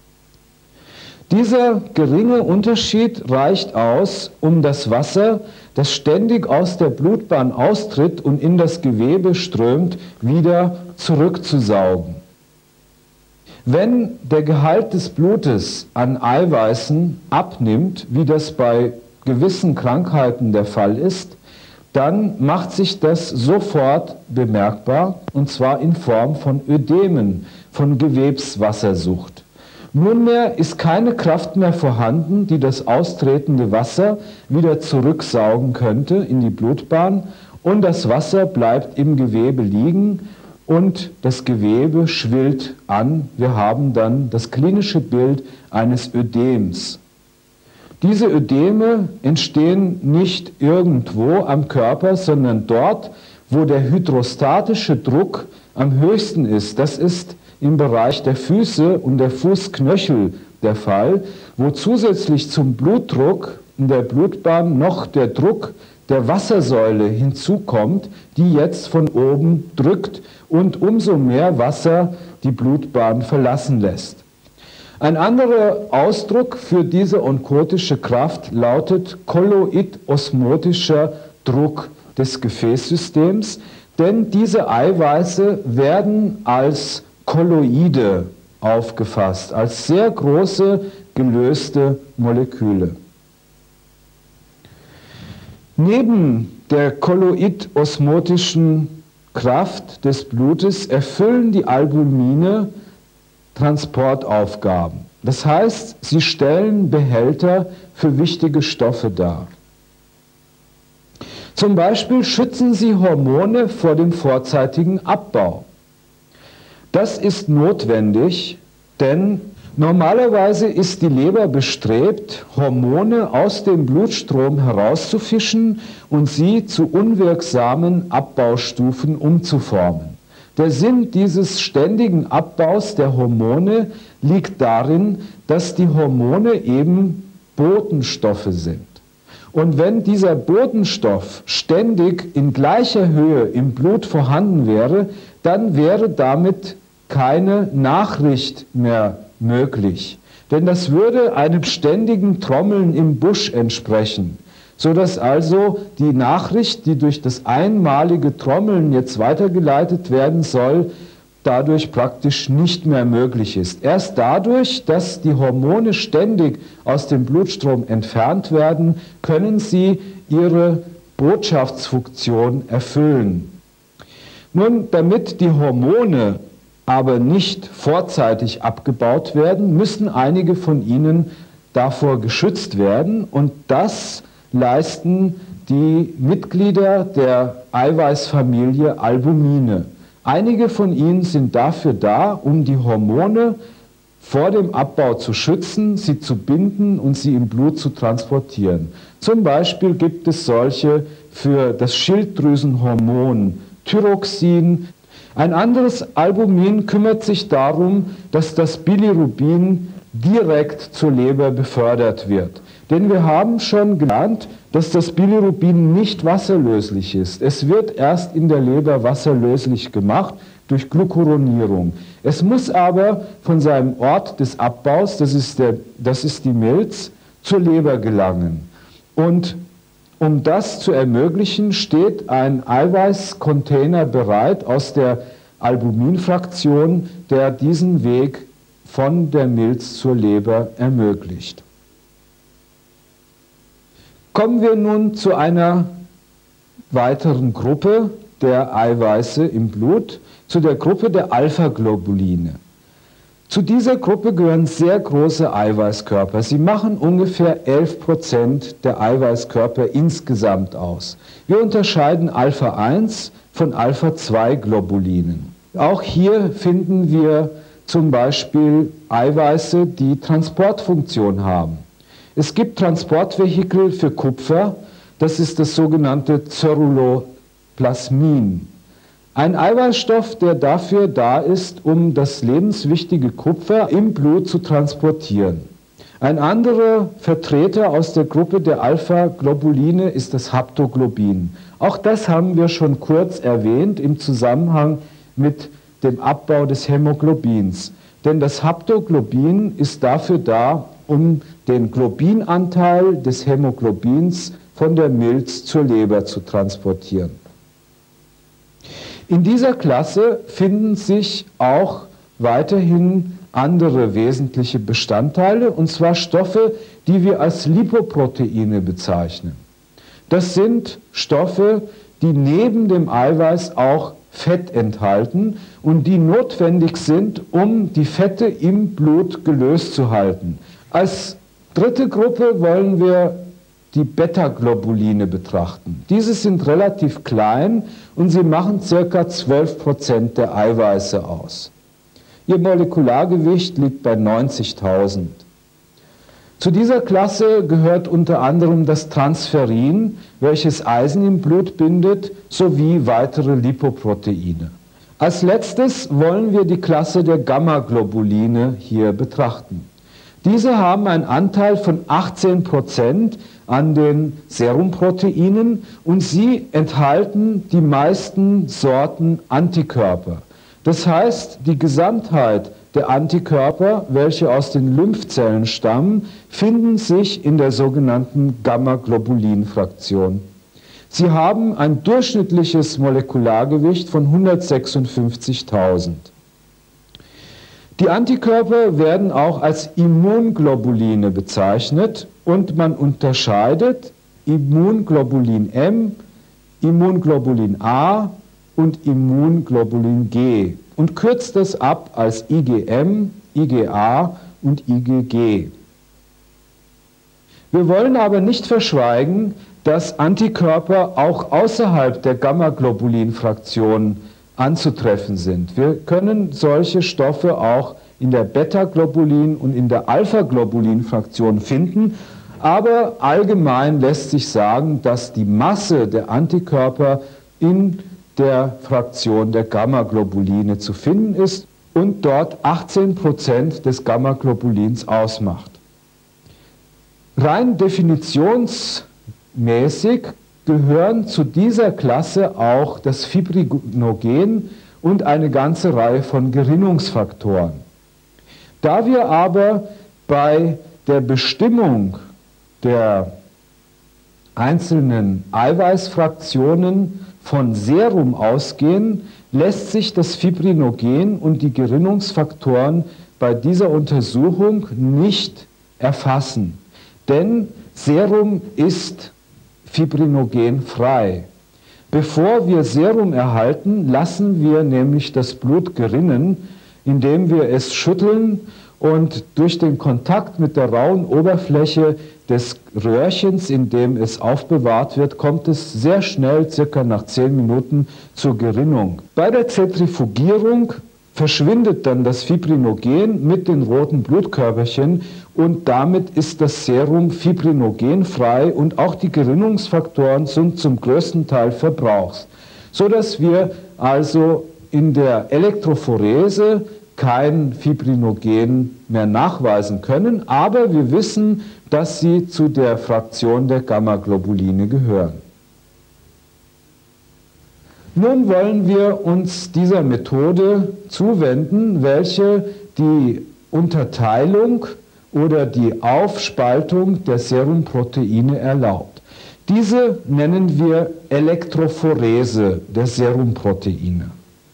Dieser geringe Unterschied reicht aus, um das Wasser, das ständig aus der Blutbahn austritt und in das Gewebe strömt, wieder zurückzusaugen. Wenn der Gehalt des Blutes an Eiweißen abnimmt, wie das bei gewissen Krankheiten der Fall ist, dann macht sich das sofort bemerkbar, und zwar in Form von Ödemen, von Gewebswassersucht. Nunmehr ist keine Kraft mehr vorhanden, die das austretende Wasser wieder zurücksaugen könnte in die Blutbahn, und das Wasser bleibt im Gewebe liegen und das Gewebe schwillt an. Wir haben dann das klinische Bild eines Ödems. Diese Ödeme entstehen nicht irgendwo am Körper, sondern dort, wo der hydrostatische Druck am höchsten ist. Das ist im Bereich der Füße und der Fußknöchel der Fall, wo zusätzlich zum Blutdruck in der Blutbahn noch der Druck der Wassersäule hinzukommt, die jetzt von oben drückt und umso mehr Wasser die Blutbahn verlassen lässt. Ein anderer Ausdruck für diese onkotische Kraft lautet kolloidosmotischer Druck des Gefäßsystems, denn diese Eiweiße werden als Kolloide aufgefasst, als sehr große gelöste Moleküle. Neben der kolloidosmotischen Kraft des Blutes erfüllen die Albumine Transportaufgaben. Das heißt, sie stellen Behälter für wichtige Stoffe dar. Zum Beispiel schützen sie Hormone vor dem vorzeitigen Abbau. Das ist notwendig, denn normalerweise ist die Leber bestrebt, Hormone aus dem Blutstrom herauszufischen und sie zu unwirksamen Abbaustufen umzuformen. Der Sinn dieses ständigen Abbaus der Hormone liegt darin, dass die Hormone eben Botenstoffe sind. Und wenn dieser Botenstoff ständig in gleicher Höhe im Blut vorhanden wäre, dann wäre damit keine Nachricht mehr möglich. Denn das würde einem ständigen Trommeln im Busch entsprechen, sodass also die Nachricht, die durch das einmalige Trommeln jetzt weitergeleitet werden soll, dadurch praktisch nicht mehr möglich ist. Erst dadurch, dass die Hormone ständig aus dem Blutstrom entfernt werden, können sie ihre Botschaftsfunktion erfüllen. Nun, damit die Hormone aber nicht vorzeitig abgebaut werden, müssen einige von ihnen davor geschützt werden, und das leisten die Mitglieder der Eiweißfamilie Albumine. Einige von ihnen sind dafür da, um die Hormone vor dem Abbau zu schützen, sie zu binden und sie im Blut zu transportieren. Zum Beispiel gibt es solche für das Schilddrüsenhormon Thyroxin. Ein anderes Albumin kümmert sich darum, dass das Bilirubin direkt zur Leber befördert wird. Denn wir haben schon gelernt, dass das Bilirubin nicht wasserlöslich ist. Es wird erst in der Leber wasserlöslich gemacht durch Glucuronierung. Es muss aber von seinem Ort des Abbaus, das ist die Milz, zur Leber gelangen. Und um das zu ermöglichen, steht ein Eiweißcontainer bereit aus der Albuminfraktion, der diesen Weg von der Milz zur Leber ermöglicht. Kommen wir nun zu einer weiteren Gruppe der Eiweiße im Blut, zu der Gruppe der Alpha-Globuline. Zu dieser Gruppe gehören sehr große Eiweißkörper. Sie machen ungefähr 11% der Eiweißkörper insgesamt aus. Wir unterscheiden Alpha-1 von Alpha-2-Globulinen. Auch hier finden wir zum Beispiel Eiweiße, die Transportfunktion haben. Es gibt Transportvehikel für Kupfer, das ist das sogenannte Ceruloplasmin. Ein Eiweißstoff, der dafür da ist, um das lebenswichtige Kupfer im Blut zu transportieren. Ein anderer Vertreter aus der Gruppe der Alpha-Globuline ist das Haptoglobin. Auch das haben wir schon kurz erwähnt im Zusammenhang mit dem Abbau des Hämoglobins. Denn das Haptoglobin ist dafür da, um den Globinanteil des Hämoglobins von der Milz zur Leber zu transportieren. In dieser Klasse finden sich auch weiterhin andere wesentliche Bestandteile, und zwar Stoffe, die wir als Lipoproteine bezeichnen. Das sind Stoffe, die neben dem Eiweiß auch Fett enthalten und die notwendig sind, um die Fette im Blut gelöst zu halten. Als dritte Gruppe wollen wir die Beta-Globuline betrachten. Diese sind relativ klein und sie machen ca. 12% der Eiweiße aus. Ihr Molekulargewicht liegt bei 90.000. Zu dieser Klasse gehört unter anderem das Transferin, welches Eisen im Blut bindet, sowie weitere Lipoproteine. Als letztes wollen wir die Klasse der Gamma-Globuline hier betrachten. Diese haben einen Anteil von 18% an den Serumproteinen und sie enthalten die meisten Sorten Antikörper. Das heißt, die Gesamtheit der Antikörper, welche aus den Lymphzellen stammen, finden sich in der sogenannten Gamma-Globulin-Fraktion. Sie haben ein durchschnittliches Molekulargewicht von 156.000. Die Antikörper werden auch als Immunglobuline bezeichnet und man unterscheidet Immunglobulin M, Immunglobulin A und Immunglobulin G und kürzt das ab als IgM, IgA und IgG. Wir wollen aber nicht verschweigen, dass Antikörper auch außerhalb der Gamma-Globulin-Fraktion anzutreffen sind. Wir können solche Stoffe auch in der Beta-Globulin- und in der Alpha-Globulin-Fraktion finden, aber allgemein lässt sich sagen, dass die Masse der Antikörper in der Fraktion der Gamma-Globuline zu finden ist und dort 18% des Gamma-Globulins ausmacht. Rein definitionsmäßig gehören zu dieser Klasse auch das Fibrinogen und eine ganze Reihe von Gerinnungsfaktoren. Da wir aber bei der Bestimmung der einzelnen Eiweißfraktionen von Serum ausgehen, lässt sich das Fibrinogen und die Gerinnungsfaktoren bei dieser Untersuchung nicht erfassen, denn Serum ist fibrinogenfrei. Bevor wir Serum erhalten, lassen wir nämlich das Blut gerinnen, indem wir es schütteln und durch den Kontakt mit der rauen Oberfläche des Röhrchens, in dem es aufbewahrt wird, kommt es sehr schnell, circa nach 10 Minuten, zur Gerinnung. Bei der Zentrifugierung verschwindet dann das Fibrinogen mit den roten Blutkörperchen und damit ist das Serum fibrinogenfrei und auch die Gerinnungsfaktoren sind zum größten Teil verbraucht, sodass wir also in der Elektrophorese kein Fibrinogen mehr nachweisen können, aber wir wissen, dass sie zu der Fraktion der Gamma-Globuline gehören. Nun wollen wir uns dieser Methode zuwenden, welche die Unterteilung oder die Aufspaltung der Serumproteine erlaubt. Diese nennen wir Elektrophorese der Serumproteine.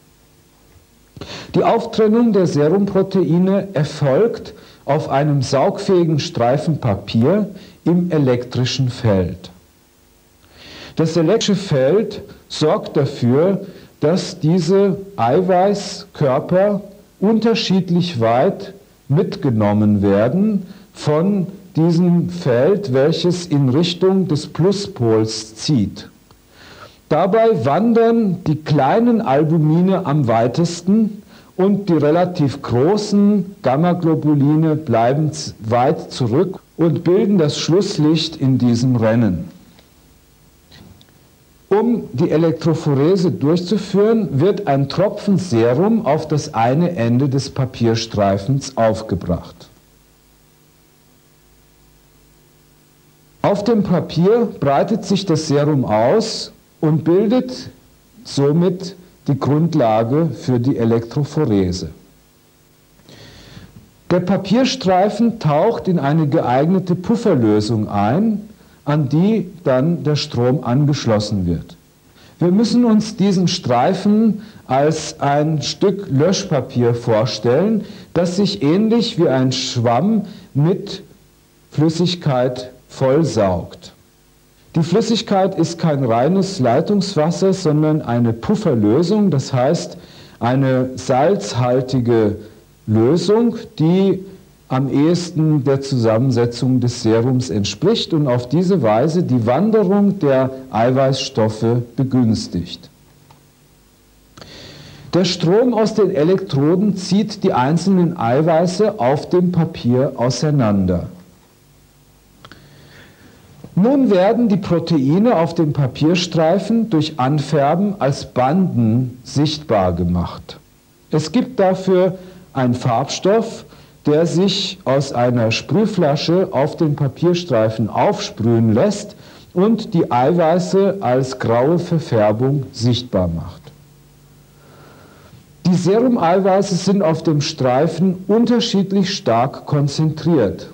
Die Auftrennung der Serumproteine erfolgt auf einem saugfähigen Streifen Papier im elektrischen Feld. Das elektrische Feld sorgt dafür, dass diese Eiweißkörper unterschiedlich weit mitgenommen werden von diesem Feld, welches in Richtung des Pluspols zieht. Dabei wandern die kleinen Albumine am weitesten und die relativ großen Gammaglobuline bleiben weit zurück und bilden das Schlusslicht in diesem Rennen. Um die Elektrophorese durchzuführen, wird ein Tropfen Serum auf das eine Ende des Papierstreifens aufgebracht. Auf dem Papier breitet sich das Serum aus und bildet somit die Grundlage für die Elektrophorese. Der Papierstreifen taucht in eine geeignete Pufferlösung ein, an die dann der Strom angeschlossen wird. Wir müssen uns diesen Streifen als ein Stück Löschpapier vorstellen, das sich ähnlich wie ein Schwamm mit Flüssigkeit vollsaugt. Die Flüssigkeit ist kein reines Leitungswasser, sondern eine Pufferlösung, das heißt eine salzhaltige Lösung, die am ehesten der Zusammensetzung des Serums entspricht und auf diese Weise die Wanderung der Eiweißstoffe begünstigt. Der Strom aus den Elektroden zieht die einzelnen Eiweiße auf dem Papier auseinander. Nun werden die Proteine auf dem Papierstreifen durch Anfärben als Banden sichtbar gemacht. Es gibt dafür einen Farbstoff, der sich aus einer Sprühflasche auf den Papierstreifen aufsprühen lässt und die Eiweiße als graue Verfärbung sichtbar macht. Die Serumeiweiße sind auf dem Streifen unterschiedlich stark konzentriert.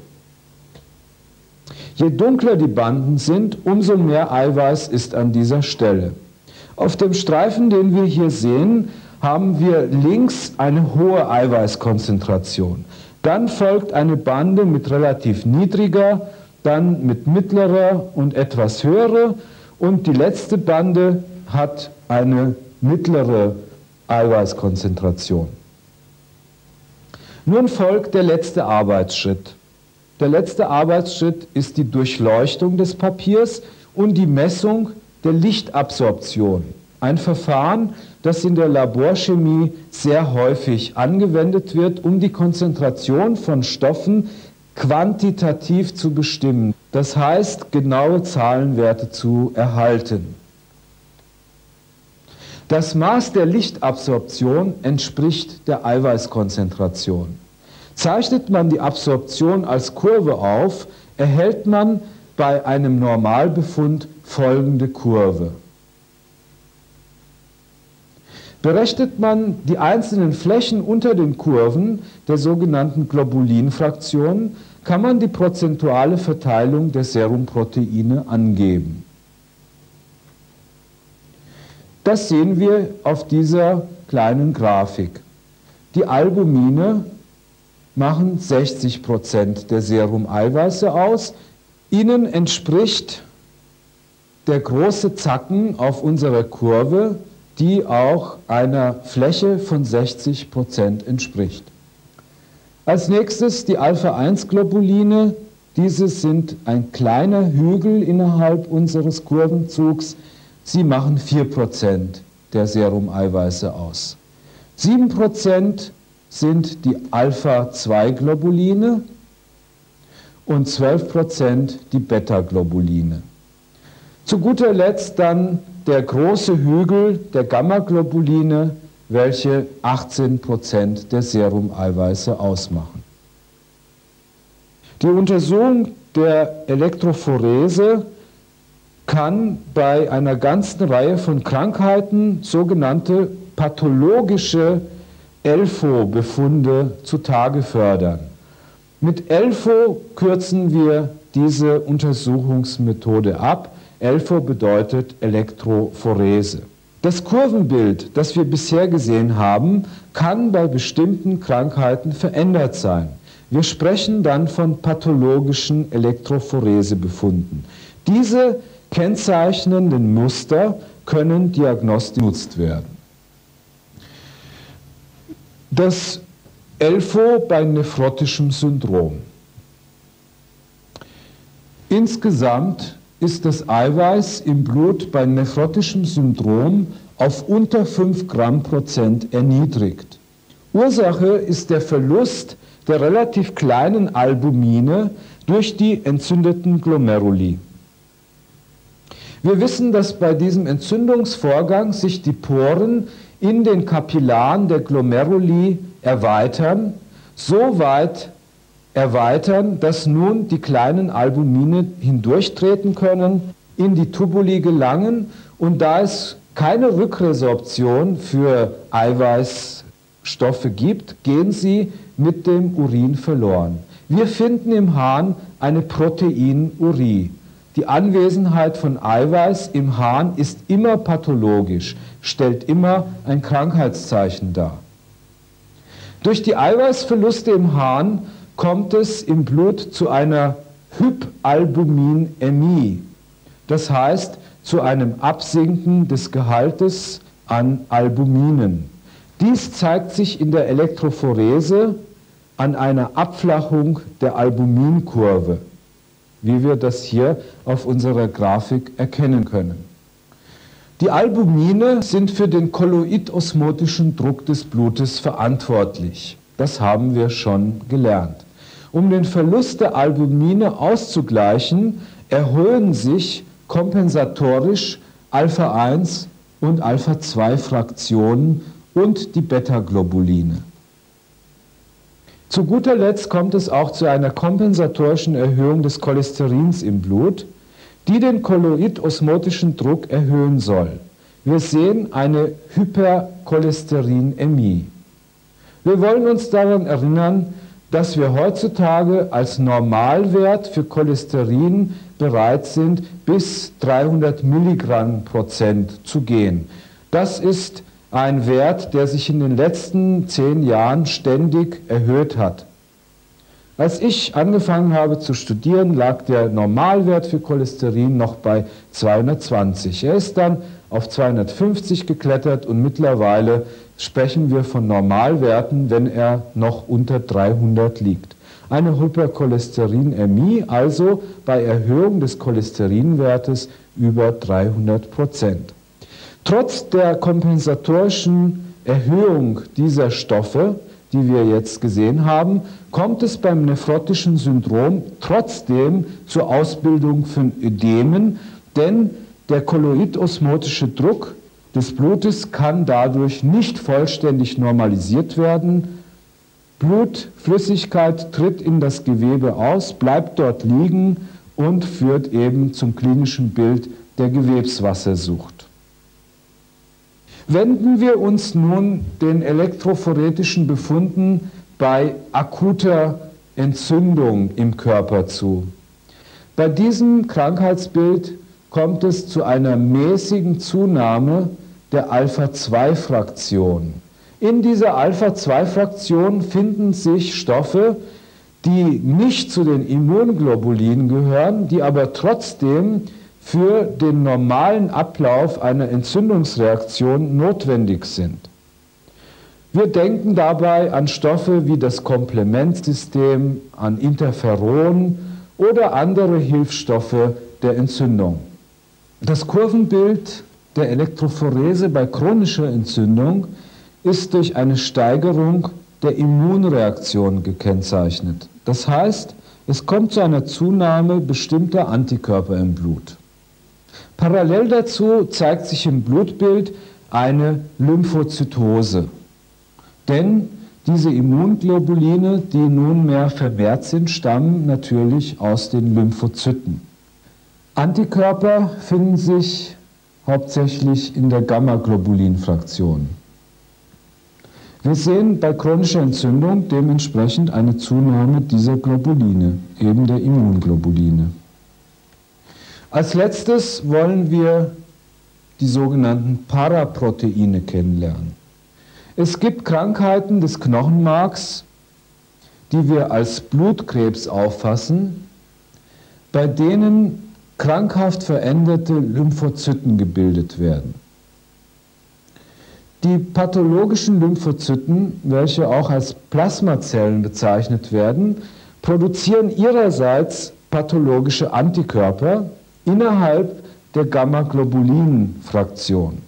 Je dunkler die Banden sind, umso mehr Eiweiß ist an dieser Stelle. Auf dem Streifen, den wir hier sehen, haben wir links eine hohe Eiweißkonzentration. Dann folgt eine Bande mit relativ niedriger, dann mit mittlerer und etwas höherer und die letzte Bande hat eine mittlere Eiweißkonzentration. Nun folgt der letzte Arbeitsschritt. Der letzte Arbeitsschritt ist die Durchleuchtung des Papiers und die Messung der Lichtabsorption. Ein Verfahren, das in der Laborchemie sehr häufig angewendet wird, um die Konzentration von Stoffen quantitativ zu bestimmen. Das heißt, genaue Zahlenwerte zu erhalten. Das Maß der Lichtabsorption entspricht der Eiweißkonzentration. Zeichnet man die Absorption als Kurve auf, erhält man bei einem Normalbefund folgende Kurve. Berechnet man die einzelnen Flächen unter den Kurven der sogenannten Globulinfraktionen, kann man die prozentuale Verteilung der Serumproteine angeben. Das sehen wir auf dieser kleinen Grafik. Die Albumine machen 60% der Serumeiweiße aus. Ihnen entspricht der große Zacken auf unserer Kurve, die auch einer Fläche von 60% entspricht. Als nächstes die Alpha-1-Globuline. Diese sind ein kleiner Hügel innerhalb unseres Kurvenzugs. Sie machen 4% der Serumeiweiße aus. 7% sind die Alpha-2-Globuline und 12% die Beta-Globuline. Zu guter Letzt dann der große Hügel der Gamma-Globuline, welche 18% der Serumeiweiße ausmachen. Die Untersuchung der Elektrophorese kann bei einer ganzen Reihe von Krankheiten sogenannte pathologische ELFO-Befunde zutage fördern. Mit ELFO kürzen wir diese Untersuchungsmethode ab. ELFO bedeutet Elektrophorese. Das Kurvenbild, das wir bisher gesehen haben, kann bei bestimmten Krankheiten verändert sein. Wir sprechen dann von pathologischen Elektrophoresebefunden. Diese kennzeichnenden Muster können diagnostisch genutzt werden. Das ELFO bei nephrotischem Syndrom. Insgesamt ist das Eiweiß im Blut bei nephrotischem Syndrom auf unter 5 Gramm Prozent erniedrigt. Ursache ist der Verlust der relativ kleinen Albumine durch die entzündeten Glomeruli. Wir wissen, dass bei diesem Entzündungsvorgang sich die Poren in den Kapillaren der Glomeruli erweitern, so weit erweitern, dass nun die kleinen Albumine hindurchtreten können, in die Tubuli gelangen, und da es keine Rückresorption für Eiweißstoffe gibt, gehen sie mit dem Urin verloren. Wir finden im Harn eine Proteinurie. Die Anwesenheit von Eiweiß im Harn ist immer pathologisch, stellt immer ein Krankheitszeichen dar. Durch die Eiweißverluste im Harn kommt es im Blut zu einer Hypalbuminämie, das heißt zu einem Absinken des Gehaltes an Albuminen. Dies zeigt sich in der Elektrophorese an einer Abflachung der Albuminkurve, wie wir das hier auf unserer Grafik erkennen können. Die Albumine sind für den kolloidosmotischen Druck des Blutes verantwortlich. Das haben wir schon gelernt. Um den Verlust der Albumine auszugleichen, erhöhen sich kompensatorisch Alpha-1 und Alpha-2-Fraktionen und die Beta-Globuline. Zu guter Letzt kommt es auch zu einer kompensatorischen Erhöhung des Cholesterins im Blut, die den kolloidosmotischen Druck erhöhen soll. Wir sehen eine Hypercholesterinämie. Wir wollen uns daran erinnern, dass wir heutzutage als Normalwert für Cholesterin bereit sind, bis 300 Milligramm Prozent zu gehen. Das ist ein Wert, der sich in den letzten 10 Jahren ständig erhöht hat. Als ich angefangen habe zu studieren, lag der Normalwert für Cholesterin noch bei 220. Er ist dann auf 250 geklettert und mittlerweile sprechen wir von Normalwerten, wenn er noch unter 300 liegt. Eine Hypercholesterinämie, also bei Erhöhung des Cholesterinwertes über 300%. Trotz der kompensatorischen Erhöhung dieser Stoffe, die wir jetzt gesehen haben, kommt es beim nephrotischen Syndrom trotzdem zur Ausbildung von Ödemen, denn der kolloidosmotische Druck des Blutes kann dadurch nicht vollständig normalisiert werden. Blutflüssigkeit tritt in das Gewebe aus, bleibt dort liegen und führt eben zum klinischen Bild der Gewebswassersucht. Wenden wir uns nun den elektrophoretischen Befunden bei akuter Entzündung im Körper zu. Bei diesem Krankheitsbild kommt es zu einer mäßigen Zunahme der Alpha-2-Fraktion. In dieser Alpha-2-Fraktion finden sich Stoffe, die nicht zu den Immunglobulinen gehören, die aber trotzdem für den normalen Ablauf einer Entzündungsreaktion notwendig sind. Wir denken dabei an Stoffe wie das Komplementsystem, an Interferon oder andere Hilfsstoffe der Entzündung. Das Kurvenbild der Elektrophorese bei chronischer Entzündung ist durch eine Steigerung der Immunreaktion gekennzeichnet. Das heißt, es kommt zu einer Zunahme bestimmter Antikörper im Blut. Parallel dazu zeigt sich im Blutbild eine Lymphozytose. Denn diese Immunglobuline, die nunmehr vermehrt sind, stammen natürlich aus den Lymphozyten. Antikörper finden sich hauptsächlich in der Gamma-Globulin-Fraktion. Wir sehen bei chronischer Entzündung dementsprechend eine Zunahme dieser Globuline, eben der Immunglobuline. Als letztes wollen wir die sogenannten Paraproteine kennenlernen. Es gibt Krankheiten des Knochenmarks, die wir als Blutkrebs auffassen, bei denen krankhaft veränderte Lymphozyten gebildet werden. Die pathologischen Lymphozyten, welche auch als Plasmazellen bezeichnet werden, produzieren ihrerseits pathologische Antikörper innerhalb der Gamma-Globulin-Fraktion.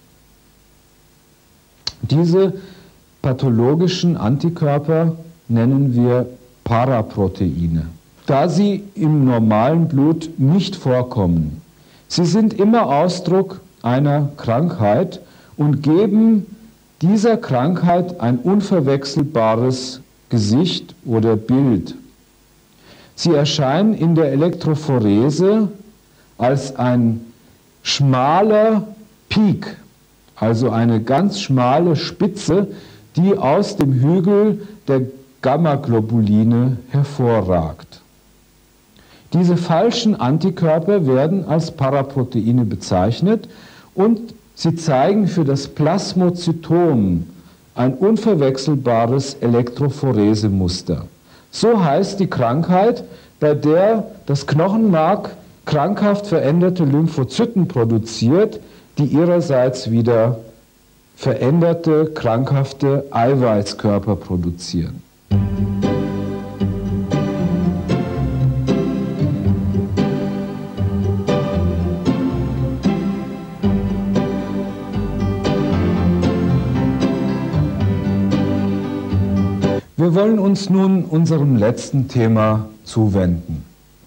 Diese pathologischen Antikörper nennen wir Paraproteine, da sie im normalen Blut nicht vorkommen. Sie sind immer Ausdruck einer Krankheit und geben dieser Krankheit ein unverwechselbares Gesicht oder Bild. Sie erscheinen in der Elektrophorese als ein schmaler Peak, also eine ganz schmale Spitze, die aus dem Hügel der Gammaglobuline hervorragt. Diese falschen Antikörper werden als Paraproteine bezeichnet und sie zeigen für das Plasmozytom ein unverwechselbares Elektrophoresemuster. So heißt die Krankheit, bei der das Knochenmark krankhaft veränderte Lymphozyten produziert, die ihrerseits wieder veränderte, krankhafte Eiweißkörper produzieren. Wir wollen uns nun unserem letzten Thema zuwenden.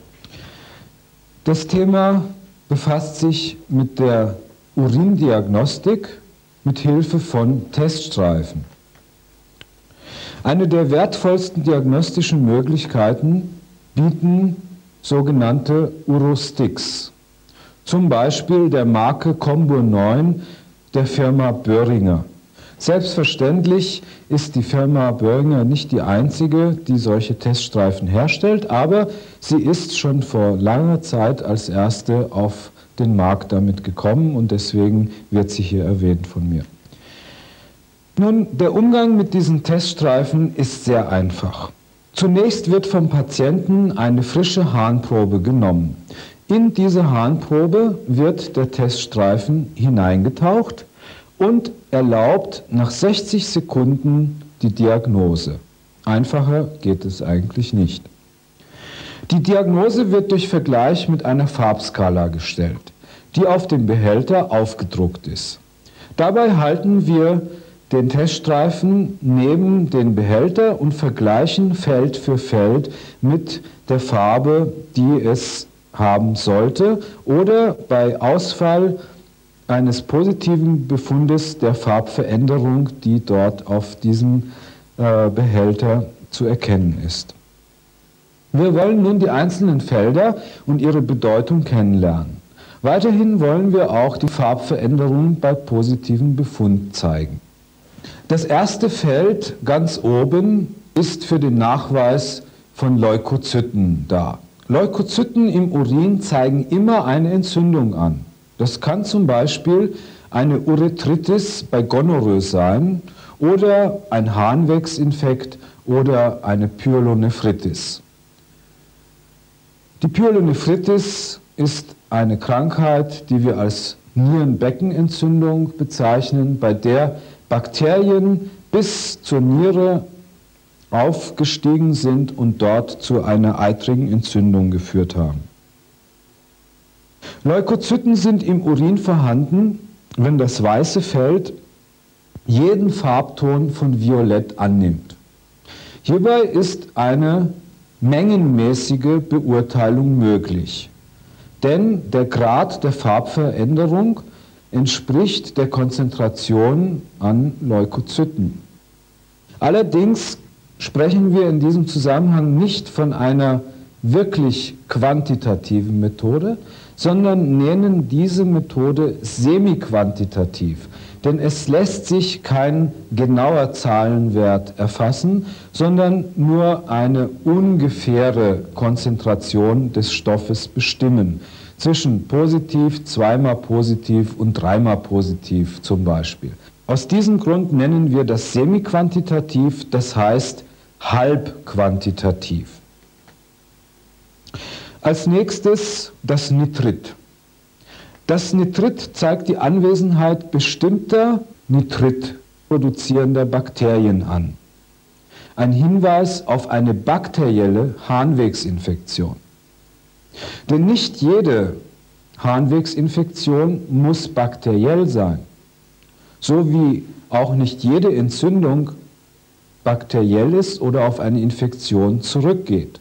Das Thema befasst sich mit der Urindiagnostik mit Hilfe von Teststreifen. Eine der wertvollsten diagnostischen Möglichkeiten bieten sogenannte Urosticks, zum Beispiel der Marke Combur 9 der Firma Boehringer. Selbstverständlich ist die Firma Boehringer nicht die einzige, die solche Teststreifen herstellt, aber sie ist schon vor langer Zeit als erste auf den Markt damit gekommen und deswegen wird sie hier erwähnt von mir. Nun, der Umgang mit diesen Teststreifen ist sehr einfach. Zunächst wird vom Patienten eine frische Harnprobe genommen. In diese Harnprobe wird der Teststreifen hineingetaucht und erlaubt nach 60 Sekunden die Diagnose. Einfacher geht es eigentlich nicht. Die Diagnose wird durch Vergleich mit einer Farbskala gestellt, die auf dem Behälter aufgedruckt ist. Dabei halten wir den Teststreifen neben den Behälter und vergleichen Feld für Feld mit der Farbe, die es haben sollte, oder bei Ausfall eines positiven Befundes der Farbveränderung, die dort auf diesem Behälter zu erkennen ist. Wir wollen nun die einzelnen Felder und ihre Bedeutung kennenlernen. Weiterhin wollen wir auch die Farbveränderung bei positivem Befund zeigen. Das erste Feld ganz oben ist für den Nachweis von Leukozyten da. Leukozyten im Urin zeigen immer eine Entzündung an. Das kann zum Beispiel eine Urethritis bei Gonorrhoe sein oder ein Harnwegsinfekt oder eine Pyelonephritis. Die Pyelonephritis ist eine Krankheit, die wir als Nierenbeckenentzündung bezeichnen, bei der Bakterien bis zur Niere aufgestiegen sind und dort zu einer eitrigen Entzündung geführt haben. Leukozyten sind im Urin vorhanden, wenn das weiße Feld jeden Farbton von Violett annimmt. Hierbei ist eine mengenmäßige Beurteilung möglich, denn der Grad der Farbveränderung entspricht der Konzentration an Leukozyten. Allerdings sprechen wir in diesem Zusammenhang nicht von einer wirklich quantitativen Methode, sondern nennen diese Methode semiquantitativ. Denn es lässt sich kein genauer Zahlenwert erfassen, sondern nur eine ungefähre Konzentration des Stoffes bestimmen. Zwischen positiv, zweimal positiv und dreimal positiv zum Beispiel. Aus diesem Grund nennen wir das semiquantitativ, das heißt halbquantitativ. Als nächstes das Nitrit. Das Nitrit zeigt die Anwesenheit bestimmter Nitrit produzierender Bakterien an. Ein Hinweis auf eine bakterielle Harnwegsinfektion. Denn nicht jede Harnwegsinfektion muss bakteriell sein, so wie auch nicht jede Entzündung bakteriell ist oder auf eine Infektion zurückgeht.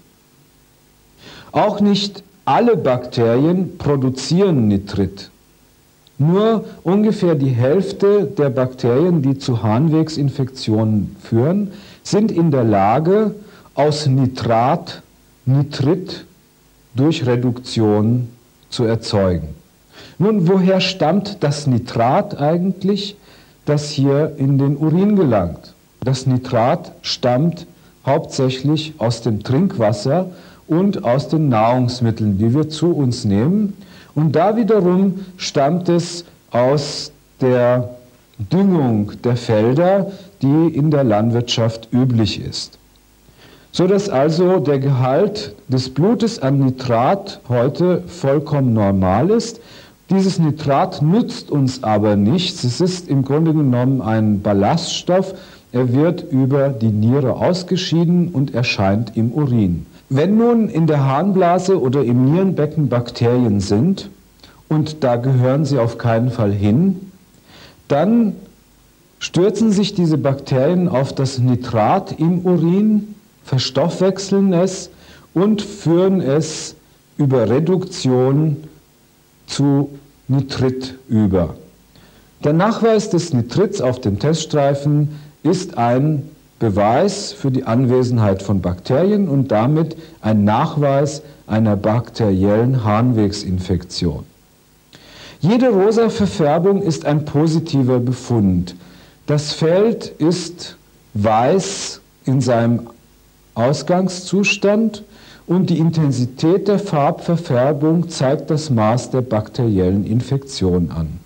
Auch nicht alle Bakterien produzieren Nitrit. Nur ungefähr die Hälfte der Bakterien, die zu Harnwegsinfektionen führen, sind in der Lage, aus Nitrat Nitrit durch Reduktion zu erzeugen. Nun, woher stammt das Nitrat eigentlich, das hier in den Urin gelangt? Das Nitrat stammt hauptsächlich aus dem Trinkwasser und aus den Nahrungsmitteln, die wir zu uns nehmen. Und da wiederum stammt es aus der Düngung der Felder, die in der Landwirtschaft üblich ist. So dass also der Gehalt des Blutes an Nitrat heute vollkommen normal ist. Dieses Nitrat nützt uns aber nichts. Es ist im Grunde genommen ein Ballaststoff. Er wird über die Niere ausgeschieden und erscheint im Urin. Wenn nun in der Harnblase oder im Nierenbecken Bakterien sind, und da gehören sie auf keinen Fall hin, dann stürzen sich diese Bakterien auf das Nitrat im Urin, verstoffwechseln es und führen es über Reduktion zu Nitrit über. Der Nachweis des Nitrits auf dem Teststreifen ist ein Beweis für die Anwesenheit von Bakterien und damit ein Nachweis einer bakteriellen Harnwegsinfektion. Jede rosa Verfärbung ist ein positiver Befund. Das Feld ist weiß in seinem Ausgangszustand und die Intensität der Farbverfärbung zeigt das Maß der bakteriellen Infektion an.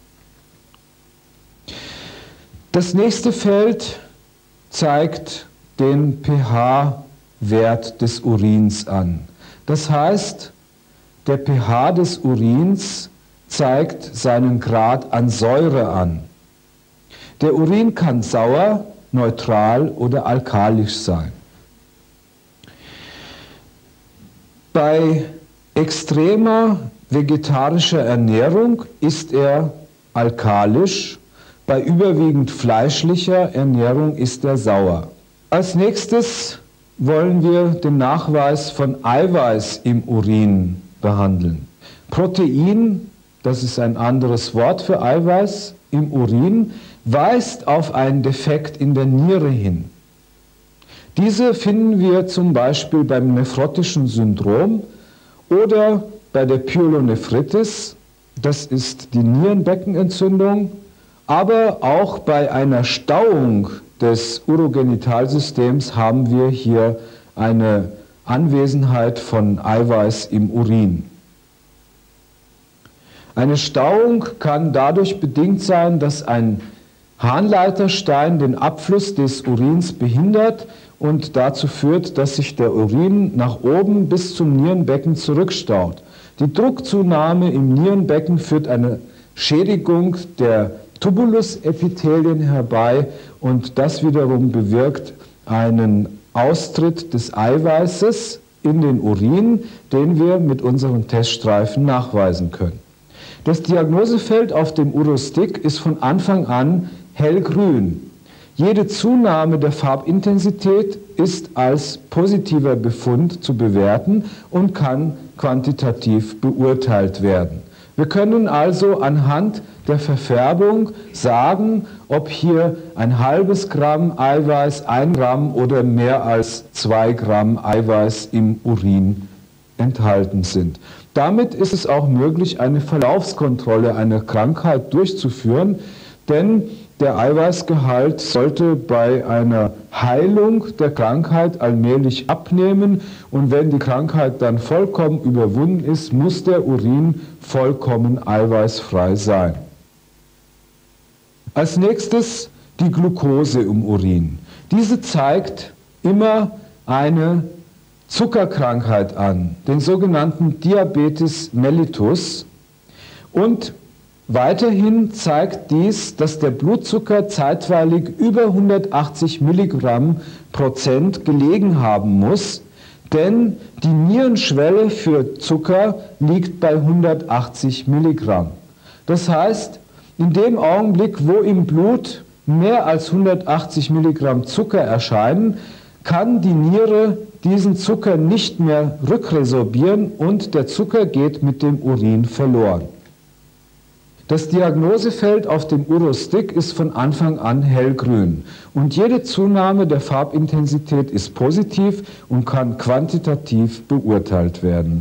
Das nächste Feld zeigt den pH-Wert des Urins an. Das heißt, der pH des Urins zeigt seinen Grad an Säure an. Der Urin kann sauer, neutral oder alkalisch sein. Bei extremer vegetarischer Ernährung ist er alkalisch, bei überwiegend fleischlicher Ernährung ist er sauer. Als nächstes wollen wir den Nachweis von Eiweiß im Urin behandeln. Protein, das ist ein anderes Wort für Eiweiß, im Urin weist auf einen Defekt in der Niere hin. Diese finden wir zum Beispiel beim nephrotischen Syndrom oder bei der Pyelonephritis, das ist die Nierenbeckenentzündung, aber auch bei einer Stauung des Urogenitalsystems haben wir hier eine Anwesenheit von Eiweiß im Urin. Eine Stauung kann dadurch bedingt sein, dass ein Harnleiterstein den Abfluss des Urins behindert und dazu führt, dass sich der Urin nach oben bis zum Nierenbecken zurückstaut. Die Druckzunahme im Nierenbecken führt eine Schädigung der Tubulusepithelien herbei und das wiederum bewirkt einen Austritt des Eiweißes in den Urin, den wir mit unseren Teststreifen nachweisen können. Das Diagnosefeld auf dem Urostick ist von Anfang an hellgrün. Jede Zunahme der Farbintensität ist als positiver Befund zu bewerten und kann quantitativ beurteilt werden. Wir können also anhand der Verfärbung sagen, ob hier ein halbes Gramm Eiweiß, 1 Gramm oder mehr als 2 Gramm Eiweiß im Urin enthalten sind. Damit ist es auch möglich, eine Verlaufskontrolle einer Krankheit durchzuführen, denn der Eiweißgehalt sollte bei einer Heilung der Krankheit allmählich abnehmen und wenn die Krankheit dann vollkommen überwunden ist, muss der Urin vollkommen eiweißfrei sein. Als nächstes die Glucose im Urin. Diese zeigt immer eine Zuckerkrankheit an, den sogenannten Diabetes mellitus. Und weiterhin zeigt dies, dass der Blutzucker zeitweilig über 180 Milligramm Prozent gelegen haben muss, denn die Nierenschwelle für Zucker liegt bei 180 Milligramm. Das heißt, in dem Augenblick, wo im Blut mehr als 180 Milligramm Zucker erscheinen, kann die Niere diesen Zucker nicht mehr rückresorbieren und der Zucker geht mit dem Urin verloren. Das Diagnosefeld auf dem Urostick ist von Anfang an hellgrün und jede Zunahme der Farbintensität ist positiv und kann quantitativ beurteilt werden.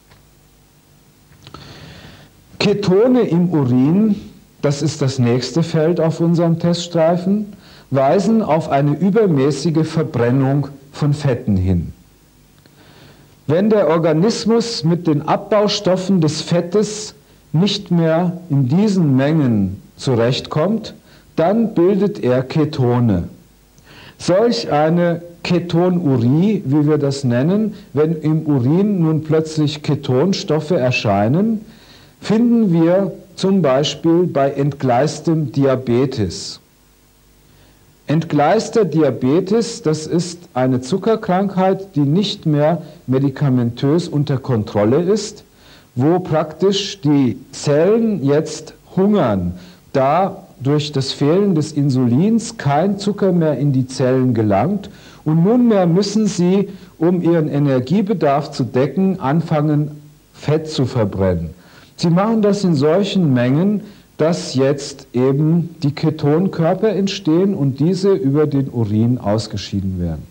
Ketone im Urin, das ist das nächste Feld auf unserem Teststreifen, weisen auf eine übermäßige Verbrennung von Fetten hin. Wenn der Organismus mit den Abbaustoffen des Fettes nicht mehr in diesen Mengen zurechtkommt, dann bildet er Ketone. Solch eine Ketonurie, wie wir das nennen, wenn im Urin nun plötzlich Ketonstoffe erscheinen, finden wir zum Beispiel bei entgleistem Diabetes. Entgleister Diabetes, das ist eine Zuckerkrankheit, die nicht mehr medikamentös unter Kontrolle ist, wo praktisch die Zellen jetzt hungern, da durch das Fehlen des Insulins kein Zucker mehr in die Zellen gelangt und nunmehr müssen sie, um ihren Energiebedarf zu decken, anfangen, Fett zu verbrennen. Sie machen das in solchen Mengen, dass jetzt eben die Ketonkörper entstehen und diese über den Urin ausgeschieden werden.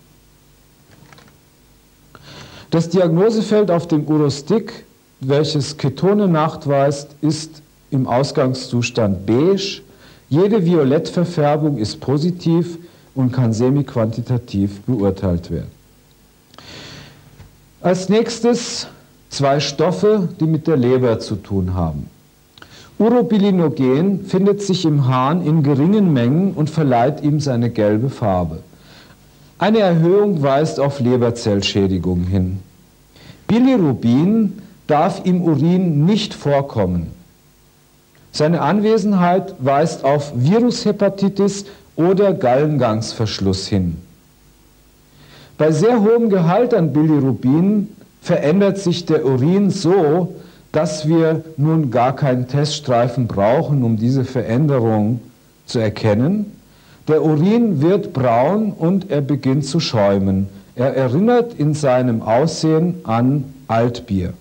Das Diagnosefeld auf dem Urostick, welches Ketone nachweist, ist im Ausgangszustand beige. Jede Violettverfärbung ist positiv und kann semi-quantitativ beurteilt werden. Als nächstes zwei Stoffe, die mit der Leber zu tun haben. Urobilinogen findet sich im Harn in geringen Mengen und verleiht ihm seine gelbe Farbe. Eine Erhöhung weist auf Leberzellschädigung hin. Bilirubin darf im Urin nicht vorkommen. Seine Anwesenheit weist auf Virushepatitis oder Gallengangsverschluss hin. Bei sehr hohem Gehalt an Bilirubin verändert sich der Urin so, dass wir nun gar keinen Teststreifen brauchen, um diese Veränderung zu erkennen. Der Urin wird braun und er beginnt zu schäumen. Er erinnert in seinem Aussehen an Altbier.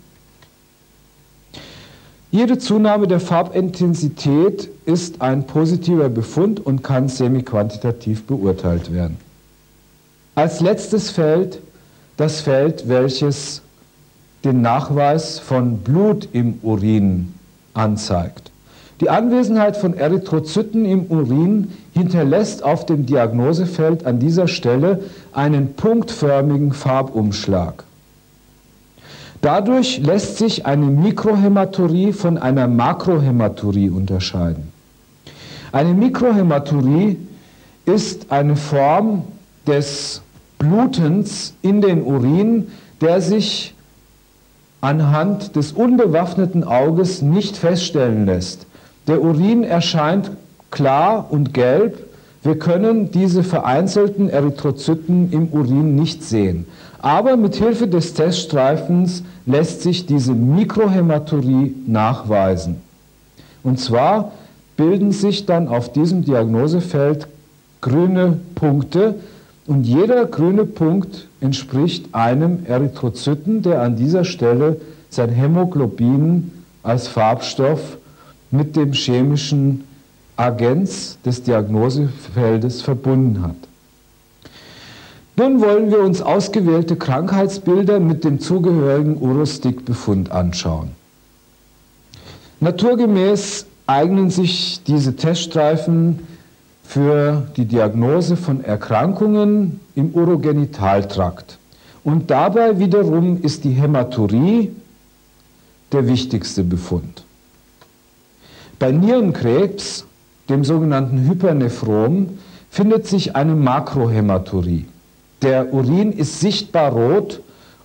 Jede Zunahme der Farbintensität ist ein positiver Befund und kann semi-quantitativ beurteilt werden. Als letztes Feld das Feld, welches den Nachweis von Blut im Urin anzeigt. Die Anwesenheit von Erythrozyten im Urin hinterlässt auf dem Diagnosefeld an dieser Stelle einen punktförmigen Farbumschlag. Dadurch lässt sich eine Mikrohämaturie von einer Makrohämaturie unterscheiden. Eine Mikrohämaturie ist eine Form des Blutens in den Urin, der sich anhand des unbewaffneten Auges nicht feststellen lässt. Der Urin erscheint klar und gelb. Wir können diese vereinzelten Erythrozyten im Urin nicht sehen. Aber mit Hilfe des Teststreifens lässt sich diese Mikrohämaturie nachweisen. Und zwar bilden sich dann auf diesem Diagnosefeld grüne Punkte und jeder grüne Punkt entspricht einem Erythrozyten, der an dieser Stelle sein Hämoglobin als Farbstoff mit dem chemischen Agens des Diagnosefeldes verbunden hat. Nun wollen wir uns ausgewählte Krankheitsbilder mit dem zugehörigen Urostick-Befund anschauen. Naturgemäß eignen sich diese Teststreifen für die Diagnose von Erkrankungen im Urogenitaltrakt. Und dabei wiederum ist die Hämaturie der wichtigste Befund. Bei Nierenkrebs, dem sogenannten Hypernephrom, findet sich eine Makrohämaturie. Der Urin ist sichtbar rot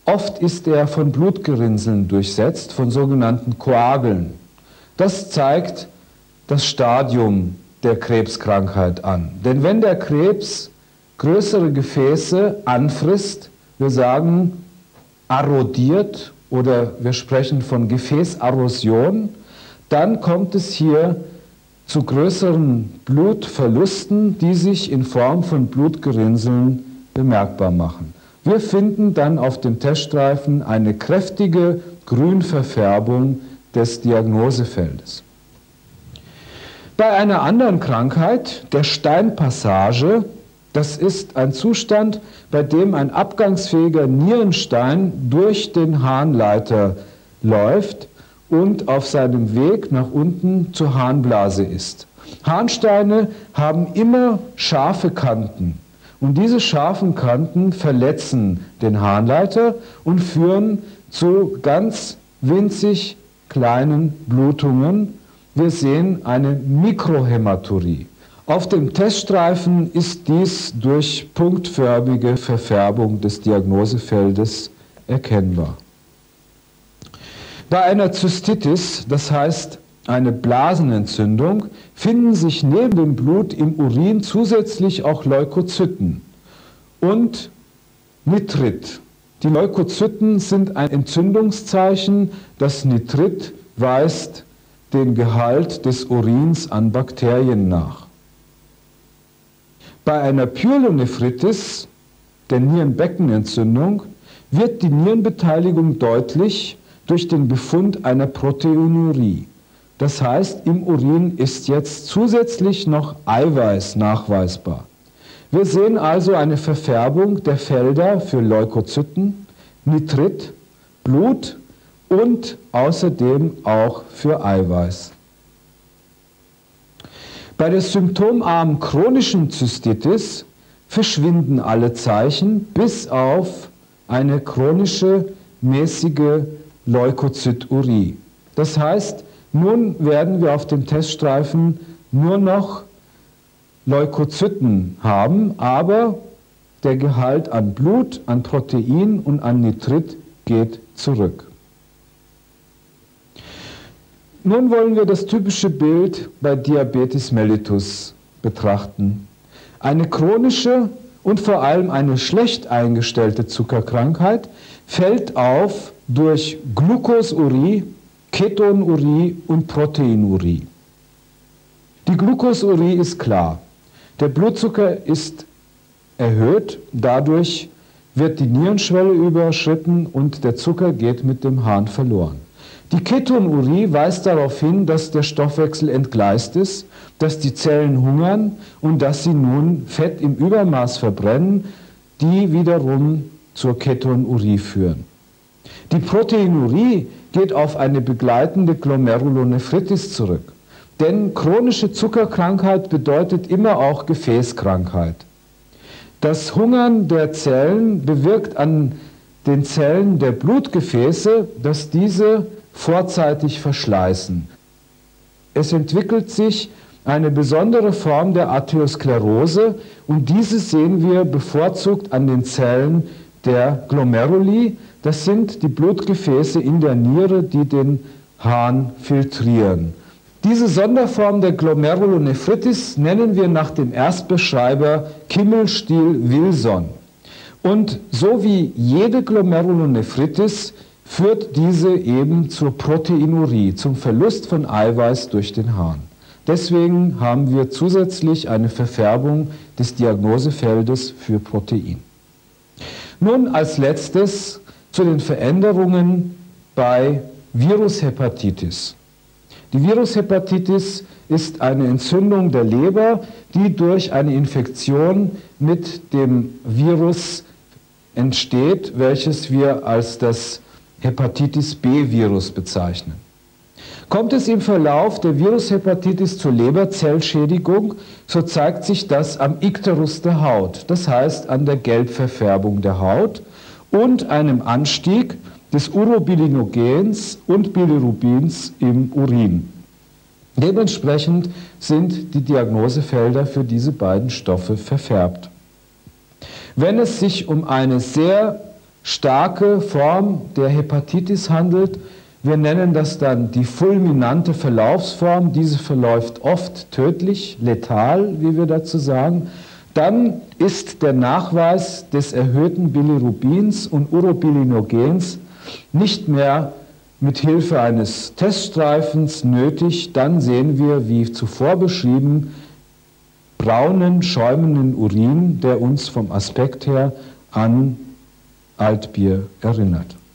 Oft ist er von Blutgerinnseln durchsetzt, von sogenannten Koageln. Das zeigt das Stadium der Krebskrankheit an. Denn wenn der Krebs größere Gefäße anfrisst, wir sagen arrodiert oder wir sprechen von Gefäßarrosion, dann kommt es hier zu größeren Blutverlusten, die sich in Form von Blutgerinnseln bemerkbar machen. Wir finden dann auf dem Teststreifen eine kräftige Grünverfärbung des Diagnosefeldes. Bei einer anderen Krankheit, der Steinpassage, das ist ein Zustand, bei dem ein abgangsfähiger Nierenstein durch den Harnleiter läuft und auf seinem Weg nach unten zur Harnblase ist. Harnsteine haben immer scharfe Kanten und diese scharfen Kanten verletzen den Harnleiter und führen zu ganz winzig kleinen Blutungen. Wir sehen eine Mikrohämaturie. Auf dem Teststreifen ist dies durch punktförmige Verfärbung des Diagnosefeldes erkennbar. Bei einer Zystitis, das heißt eine Blasenentzündung, finden sich neben dem Blut im Urin zusätzlich auch Leukozyten und Nitrit. Die Leukozyten sind ein Entzündungszeichen, das Nitrit weist den Gehalt des Urins an Bakterien nach. Bei einer Pyelonephritis, der Nierenbeckenentzündung, wird die Nierenbeteiligung deutlich durch den Befund einer Proteinurie. Das heißt, im Urin ist jetzt zusätzlich noch Eiweiß nachweisbar. Wir sehen also eine Verfärbung der Felder für Leukozyten, Nitrit, Blut und außerdem auch für Eiweiß. Bei der symptomarmen chronischen Zystitis verschwinden alle Zeichen bis auf eine chronische mäßige Leukozyturie. Das heißt, nun werden wir auf dem Teststreifen nur noch Leukozyten haben, aber der Gehalt an Blut, an Protein und an Nitrit geht zurück. Nun wollen wir das typische Bild bei Diabetes mellitus betrachten. Eine chronische und vor allem eine schlecht eingestellte Zuckerkrankheit fällt auf durch Glucosurie, Ketonurie und Proteinurie. Die Glucosurie ist klar. Der Blutzucker ist erhöht, dadurch wird die Nierenschwelle überschritten und der Zucker geht mit dem Harn verloren. Die Ketonurie weist darauf hin, dass der Stoffwechsel entgleist ist, dass die Zellen hungern und dass sie nun Fett im Übermaß verbrennen, die wiederum zur Ketonurie führen. Die Proteinurie geht auf eine begleitende Glomerulonephritis zurück. Denn chronische Zuckerkrankheit bedeutet immer auch Gefäßkrankheit. Das Hungern der Zellen bewirkt an den Zellen der Blutgefäße, dass diese vorzeitig verschleißen. Es entwickelt sich eine besondere Form der Arteriosklerose und diese sehen wir bevorzugt an den Zellen der Glomeruli. Das sind die Blutgefäße in der Niere, die den Harn filtrieren. Diese Sonderform der Glomerulonephritis nennen wir nach dem Erstbeschreiber Kimmel-Stiel-Wilson. Und so wie jede Glomerulonephritis führt diese eben zur Proteinurie, zum Verlust von Eiweiß durch den Harn. Deswegen haben wir zusätzlich eine Verfärbung des Diagnosefeldes für Protein. Nun als letztes zu den Veränderungen bei Virushepatitis. Die Virushepatitis ist eine Entzündung der Leber, die durch eine Infektion mit dem Virus entsteht, welches wir als das Hepatitis B-Virus bezeichnen. Kommt es im Verlauf der Virushepatitis zur Leberzellschädigung, so zeigt sich das am Ikterus der Haut, das heißt an der Gelbverfärbung der Haut und einem Anstieg des Urobilinogens und Bilirubins im Urin. Dementsprechend sind die Diagnosefelder für diese beiden Stoffe verfärbt. Wenn es sich um eine sehr starke Form der Hepatitis handelt. Wir nennen das dann die fulminante Verlaufsform. Diese verläuft oft tödlich, letal, wie wir dazu sagen. Dann ist der Nachweis des erhöhten Bilirubins und Urobilinogens nicht mehr mit Hilfe eines Teststreifens nötig. Dann sehen wir, wie zuvor beschrieben, braunen, schäumenden Urin, der uns vom Aspekt her an Altbier erinnert.